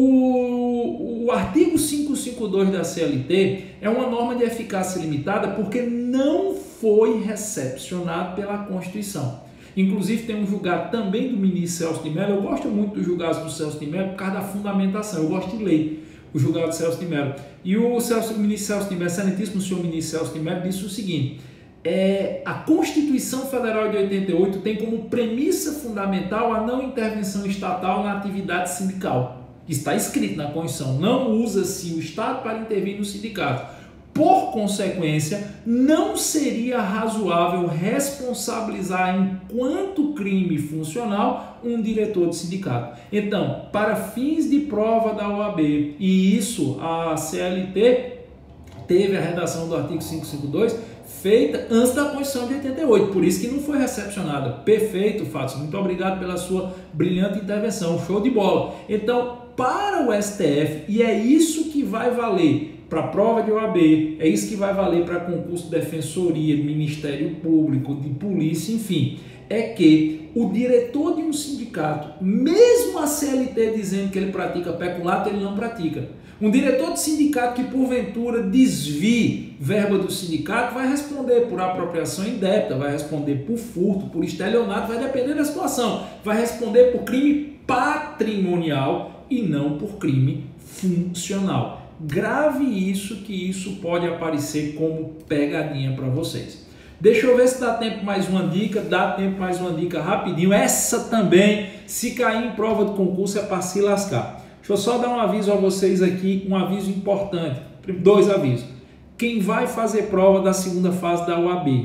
O, o artigo quinhentos e cinquenta e dois da C L T é uma norma de eficácia limitada porque não foi recepcionado pela Constituição. Inclusive tem um julgado também do ministro Celso de Mello. Eu gosto muito dos julgados do Celso de Mello por causa da fundamentação. Eu gosto de ler o julgado do Celso de Mello. E o, Celso, o ministro Celso de Mello, excelentíssimo senhor ministro Celso de Mello, disse o seguinte: é, a Constituição Federal de oitenta e oito tem como premissa fundamental a não intervenção estatal na atividade sindical. Está escrito na Constituição, não usa-se o Estado para intervir no sindicato. Por consequência, não seria razoável responsabilizar enquanto crime funcional um diretor de sindicato. Então, para fins de prova da O A B, e isso a C L T teve a redação do artigo quinhentos e cinquenta e dois feita antes da Constituição de oitenta e oito, por isso que não foi recepcionada. Perfeito, Fábio, muito obrigado pela sua brilhante intervenção, show de bola. Então, para o S T F, e é isso que vai valer para a prova de O A B, é isso que vai valer para concurso de defensoria, de Ministério Público, de polícia, enfim, é que o diretor de um sindicato, mesmo a C L T dizendo que ele pratica peculato, ele não pratica. Um diretor de sindicato que porventura desvie verba do sindicato vai responder por apropriação indébita, vai responder por furto, por estelionato, vai depender da situação, vai responder por crime patrimonial e não por crime funcional. Grave isso, que isso pode aparecer como pegadinha para vocês. Deixa eu ver se dá tempo mais uma dica, dá tempo mais uma dica rapidinho. Essa também, se cair em prova de concurso, é para se lascar. Deixa eu só dar um aviso a vocês aqui, um aviso importante. Dois avisos. Quem vai fazer prova da segunda fase da O A B,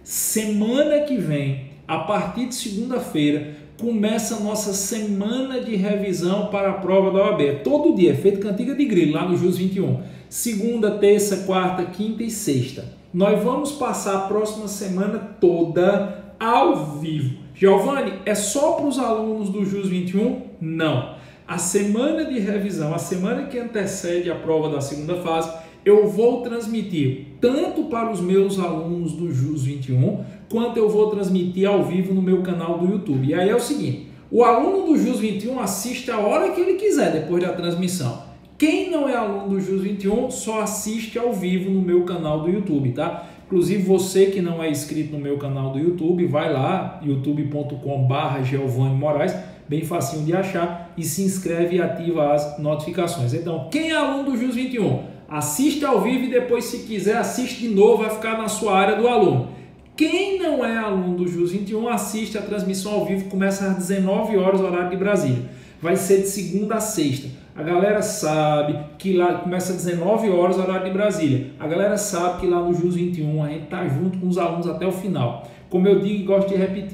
semana que vem, a partir de segunda-feira, começa a nossa semana de revisão para a prova da O A B. Todo dia, é feito cantiga de grilo, lá no Jus vinte e um. Segunda, terça, quarta, quinta e sexta. Nós vamos passar a próxima semana toda ao vivo. Giovanni, é só para os alunos do Jus vinte e um? Não. A semana de revisão, a semana que antecede a prova da segunda fase, eu vou transmitir tanto para os meus alunos do Jus vinte e um, quanto eu vou transmitir ao vivo no meu canal do YouTube. E aí é o seguinte, o aluno do Jus vinte e um assiste a hora que ele quiser depois da transmissão. Quem não é aluno do Jus vinte e um só assiste ao vivo no meu canal do YouTube, tá? Inclusive você que não é inscrito no meu canal do YouTube, vai lá, youtube ponto com barra Giovanni Moraes, bem facinho de achar, e se inscreve e ativa as notificações. Então, quem é aluno do Jus vinte e um, assiste ao vivo e depois, se quiser, assiste de novo, vai ficar na sua área do aluno. Quem não é aluno do Jus vinte e um, assiste a transmissão ao vivo, começa às dezenove horas, horário de Brasília. Vai ser de segunda a sexta. A galera sabe que lá começa às dezenove horas, horário de Brasília. A galera sabe que lá no Jus vinte e um a gente tá junto com os alunos até o final. Como eu digo e gosto de repetir,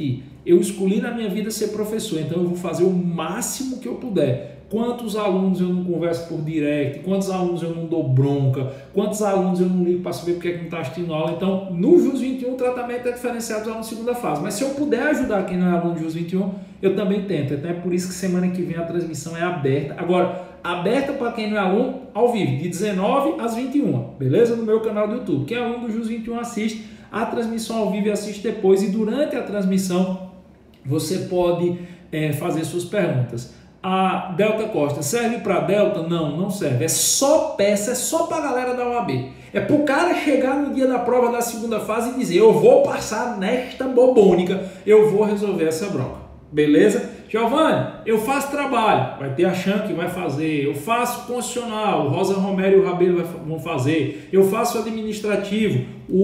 Eu escolhi na minha vida ser professor, então eu vou fazer o máximo que eu puder. Quantos alunos eu não converso por direct, quantos alunos eu não dou bronca, quantos alunos eu não ligo para saber porque é que não está assistindo aula. Então, no Jus vinte e um, o tratamento é diferenciado dos alunos de segunda fase. Mas se eu puder ajudar quem não é aluno do Jus vinte e um, eu também tento. Então é por isso que semana que vem a transmissão é aberta. Agora, aberta para quem não é aluno, ao vivo, de dezenove às vinte e uma, beleza? No meu canal do YouTube. Quem é aluno do Jus vinte e um assiste a transmissão ao vivo e assiste depois. E durante a transmissão, você pode é, fazer suas perguntas. A Delta Costa serve para Delta? Não, não serve. É só peça, é só para a galera da O A B. É para o cara chegar no dia da prova da segunda fase e dizer: eu vou passar nesta bobônica, eu vou resolver essa bronca. Beleza? Giovanni, eu faço trabalho. Vai ter a Chan que vai fazer. Eu faço constitucional. O Rosa Romero e o Rabelo vão fazer. Eu faço administrativo.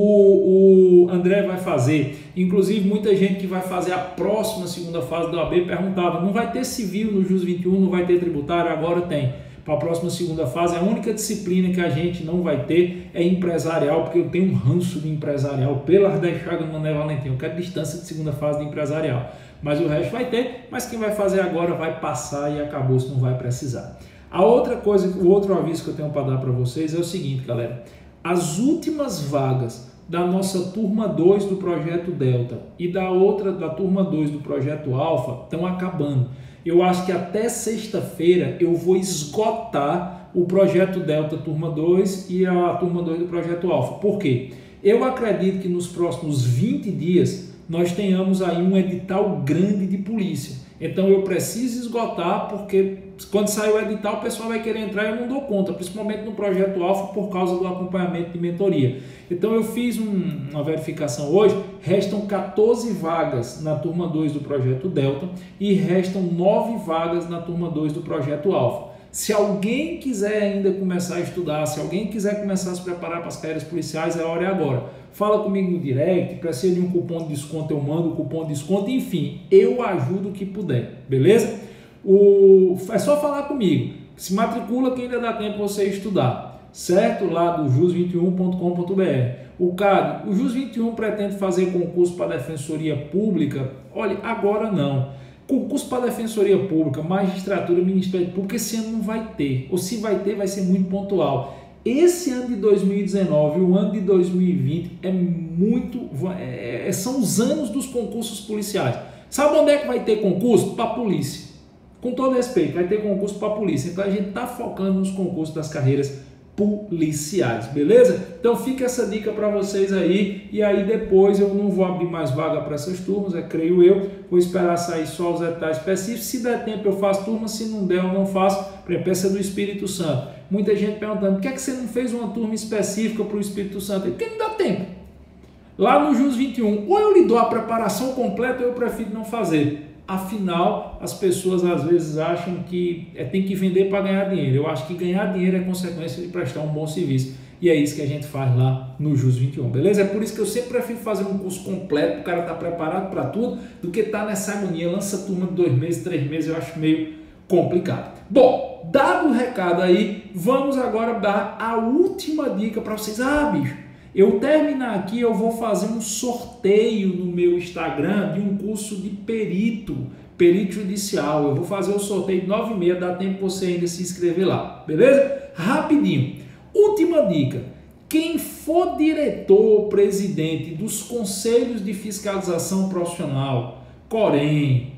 O, o André vai fazer. Inclusive, muita gente que vai fazer a próxima segunda fase da O A B perguntava: não vai ter civil no Jus vinte e um, não vai ter tributário? Agora tem. Para a próxima segunda fase, a única disciplina que a gente não vai ter é empresarial, porque eu tenho um ranço de empresarial. Pelas dez chagas do Mané Valentim, eu quero distância de segunda fase de empresarial. Mas o resto vai ter, mas quem vai fazer agora vai passar e acabou, se não vai precisar. A outra coisa, o outro aviso que eu tenho para dar para vocês é o seguinte, galera. As últimas vagas da nossa turma dois do Projeto Delta e da outra, da turma dois do Projeto Alfa, estão acabando. Eu acho que até sexta-feira eu vou esgotar o Projeto Delta turma dois e a turma dois do Projeto Alfa. Por quê? Eu acredito que nos próximos vinte dias nós tenhamos aí um edital grande de polícia. Então eu preciso esgotar, porque quando sair o edital o pessoal vai querer entrar e eu não dou conta, principalmente no Projeto Alfa por causa do acompanhamento de mentoria. Então eu fiz um, uma verificação hoje, restam quatorze vagas na turma dois do Projeto Delta e restam nove vagas na turma dois do Projeto Alfa. Se alguém quiser ainda começar a estudar, se alguém quiser começar a se preparar para as carreiras policiais, a hora é agora. Fala comigo no direct, precisa de um cupom de desconto, eu mando o cupom de desconto, enfim, eu ajudo o que puder, beleza? O, é só falar comigo, se matricula que ainda dá tempo você estudar, certo? Lá do jus vinte e um ponto com ponto br. O C A D, o Jus vinte e um pretende fazer concurso para Defensoria Pública? Olha, agora não. Concurso para Defensoria Pública, Magistratura, Ministério Público, esse ano não vai ter, ou se vai ter, vai ser muito pontual. Esse ano de dois mil e dezenove, o ano de dois mil e vinte, é muito, é, são os anos dos concursos policiais. Sabe onde é que vai ter concurso? Para a polícia. Com todo respeito, vai ter concurso para a polícia. Então a gente está focando nos concursos das carreiras policiais, beleza? Então fica essa dica para vocês aí, e aí depois eu não vou abrir mais vaga para essas turmas, é, creio eu, vou esperar sair só os detalhes específicos. Se der tempo eu faço turma, se não der eu não faço. Por exemplo, essa do Espírito Santo, muita gente perguntando: por que é que você não fez uma turma específica para o Espírito Santo? Porque não dá tempo. Lá no Jus vinte e um, ou eu lhe dou a preparação completa ou eu prefiro não fazer. Afinal, as pessoas às vezes acham que é, tem que vender para ganhar dinheiro. Eu acho que ganhar dinheiro é consequência de prestar um bom serviço. E é isso que a gente faz lá no Jus vinte e um, beleza? É por isso que eu sempre prefiro fazer um curso completo, para o cara estar preparado para tudo, do que estar nessa agonia. Lança turma de dois meses, três meses, eu acho meio complicado. Bom, dado o recado aí, vamos agora dar a última dica para vocês. Ah, bicho, eu terminar aqui, eu vou fazer um sorteio no meu Instagram de um curso de perito, perito judicial. Eu vou fazer o sorteio de nove e meia, dá tempo você ainda se inscrever lá, beleza? Rapidinho. Última dica. Quem for diretor ou presidente dos Conselhos de Fiscalização Profissional, COREM,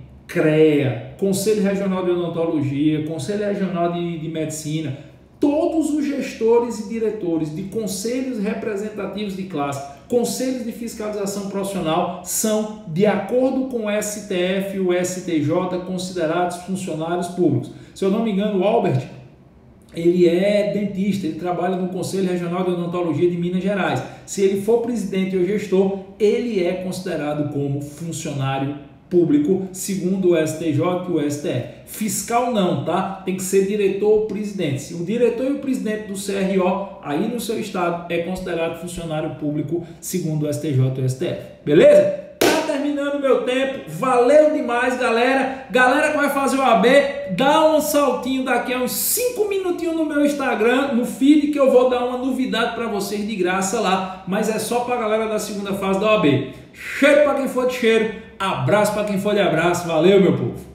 CREA, Conselho Regional de Odontologia, Conselho Regional de, de Medicina, todos os gestores e diretores de conselhos representativos de classe, conselhos de fiscalização profissional, são, de acordo com o S T F e o S T J, considerados funcionários públicos. Se eu não me engano, o Albert, ele é dentista, ele trabalha no Conselho Regional de Odontologia de Minas Gerais. Se ele for presidente ou gestor, ele é considerado como funcionário público, segundo o S T J e o S T F. Fiscal não, tá? Tem que ser diretor ou presidente. Se o diretor e o presidente do C R O, aí no seu estado, é considerado funcionário público, segundo o S T J e o S T F. Beleza? Tá terminando o meu tempo. Valeu demais, galera. Galera que vai fazer o A B, dá um saltinho daqui a uns cinco minutinhos no meu Instagram, no feed, que eu vou dar uma novidade para vocês de graça lá. Mas é só pra galera da segunda fase da O A B. Cheiro para quem for de cheiro. Abraço para quem for de abraço. Valeu, meu povo.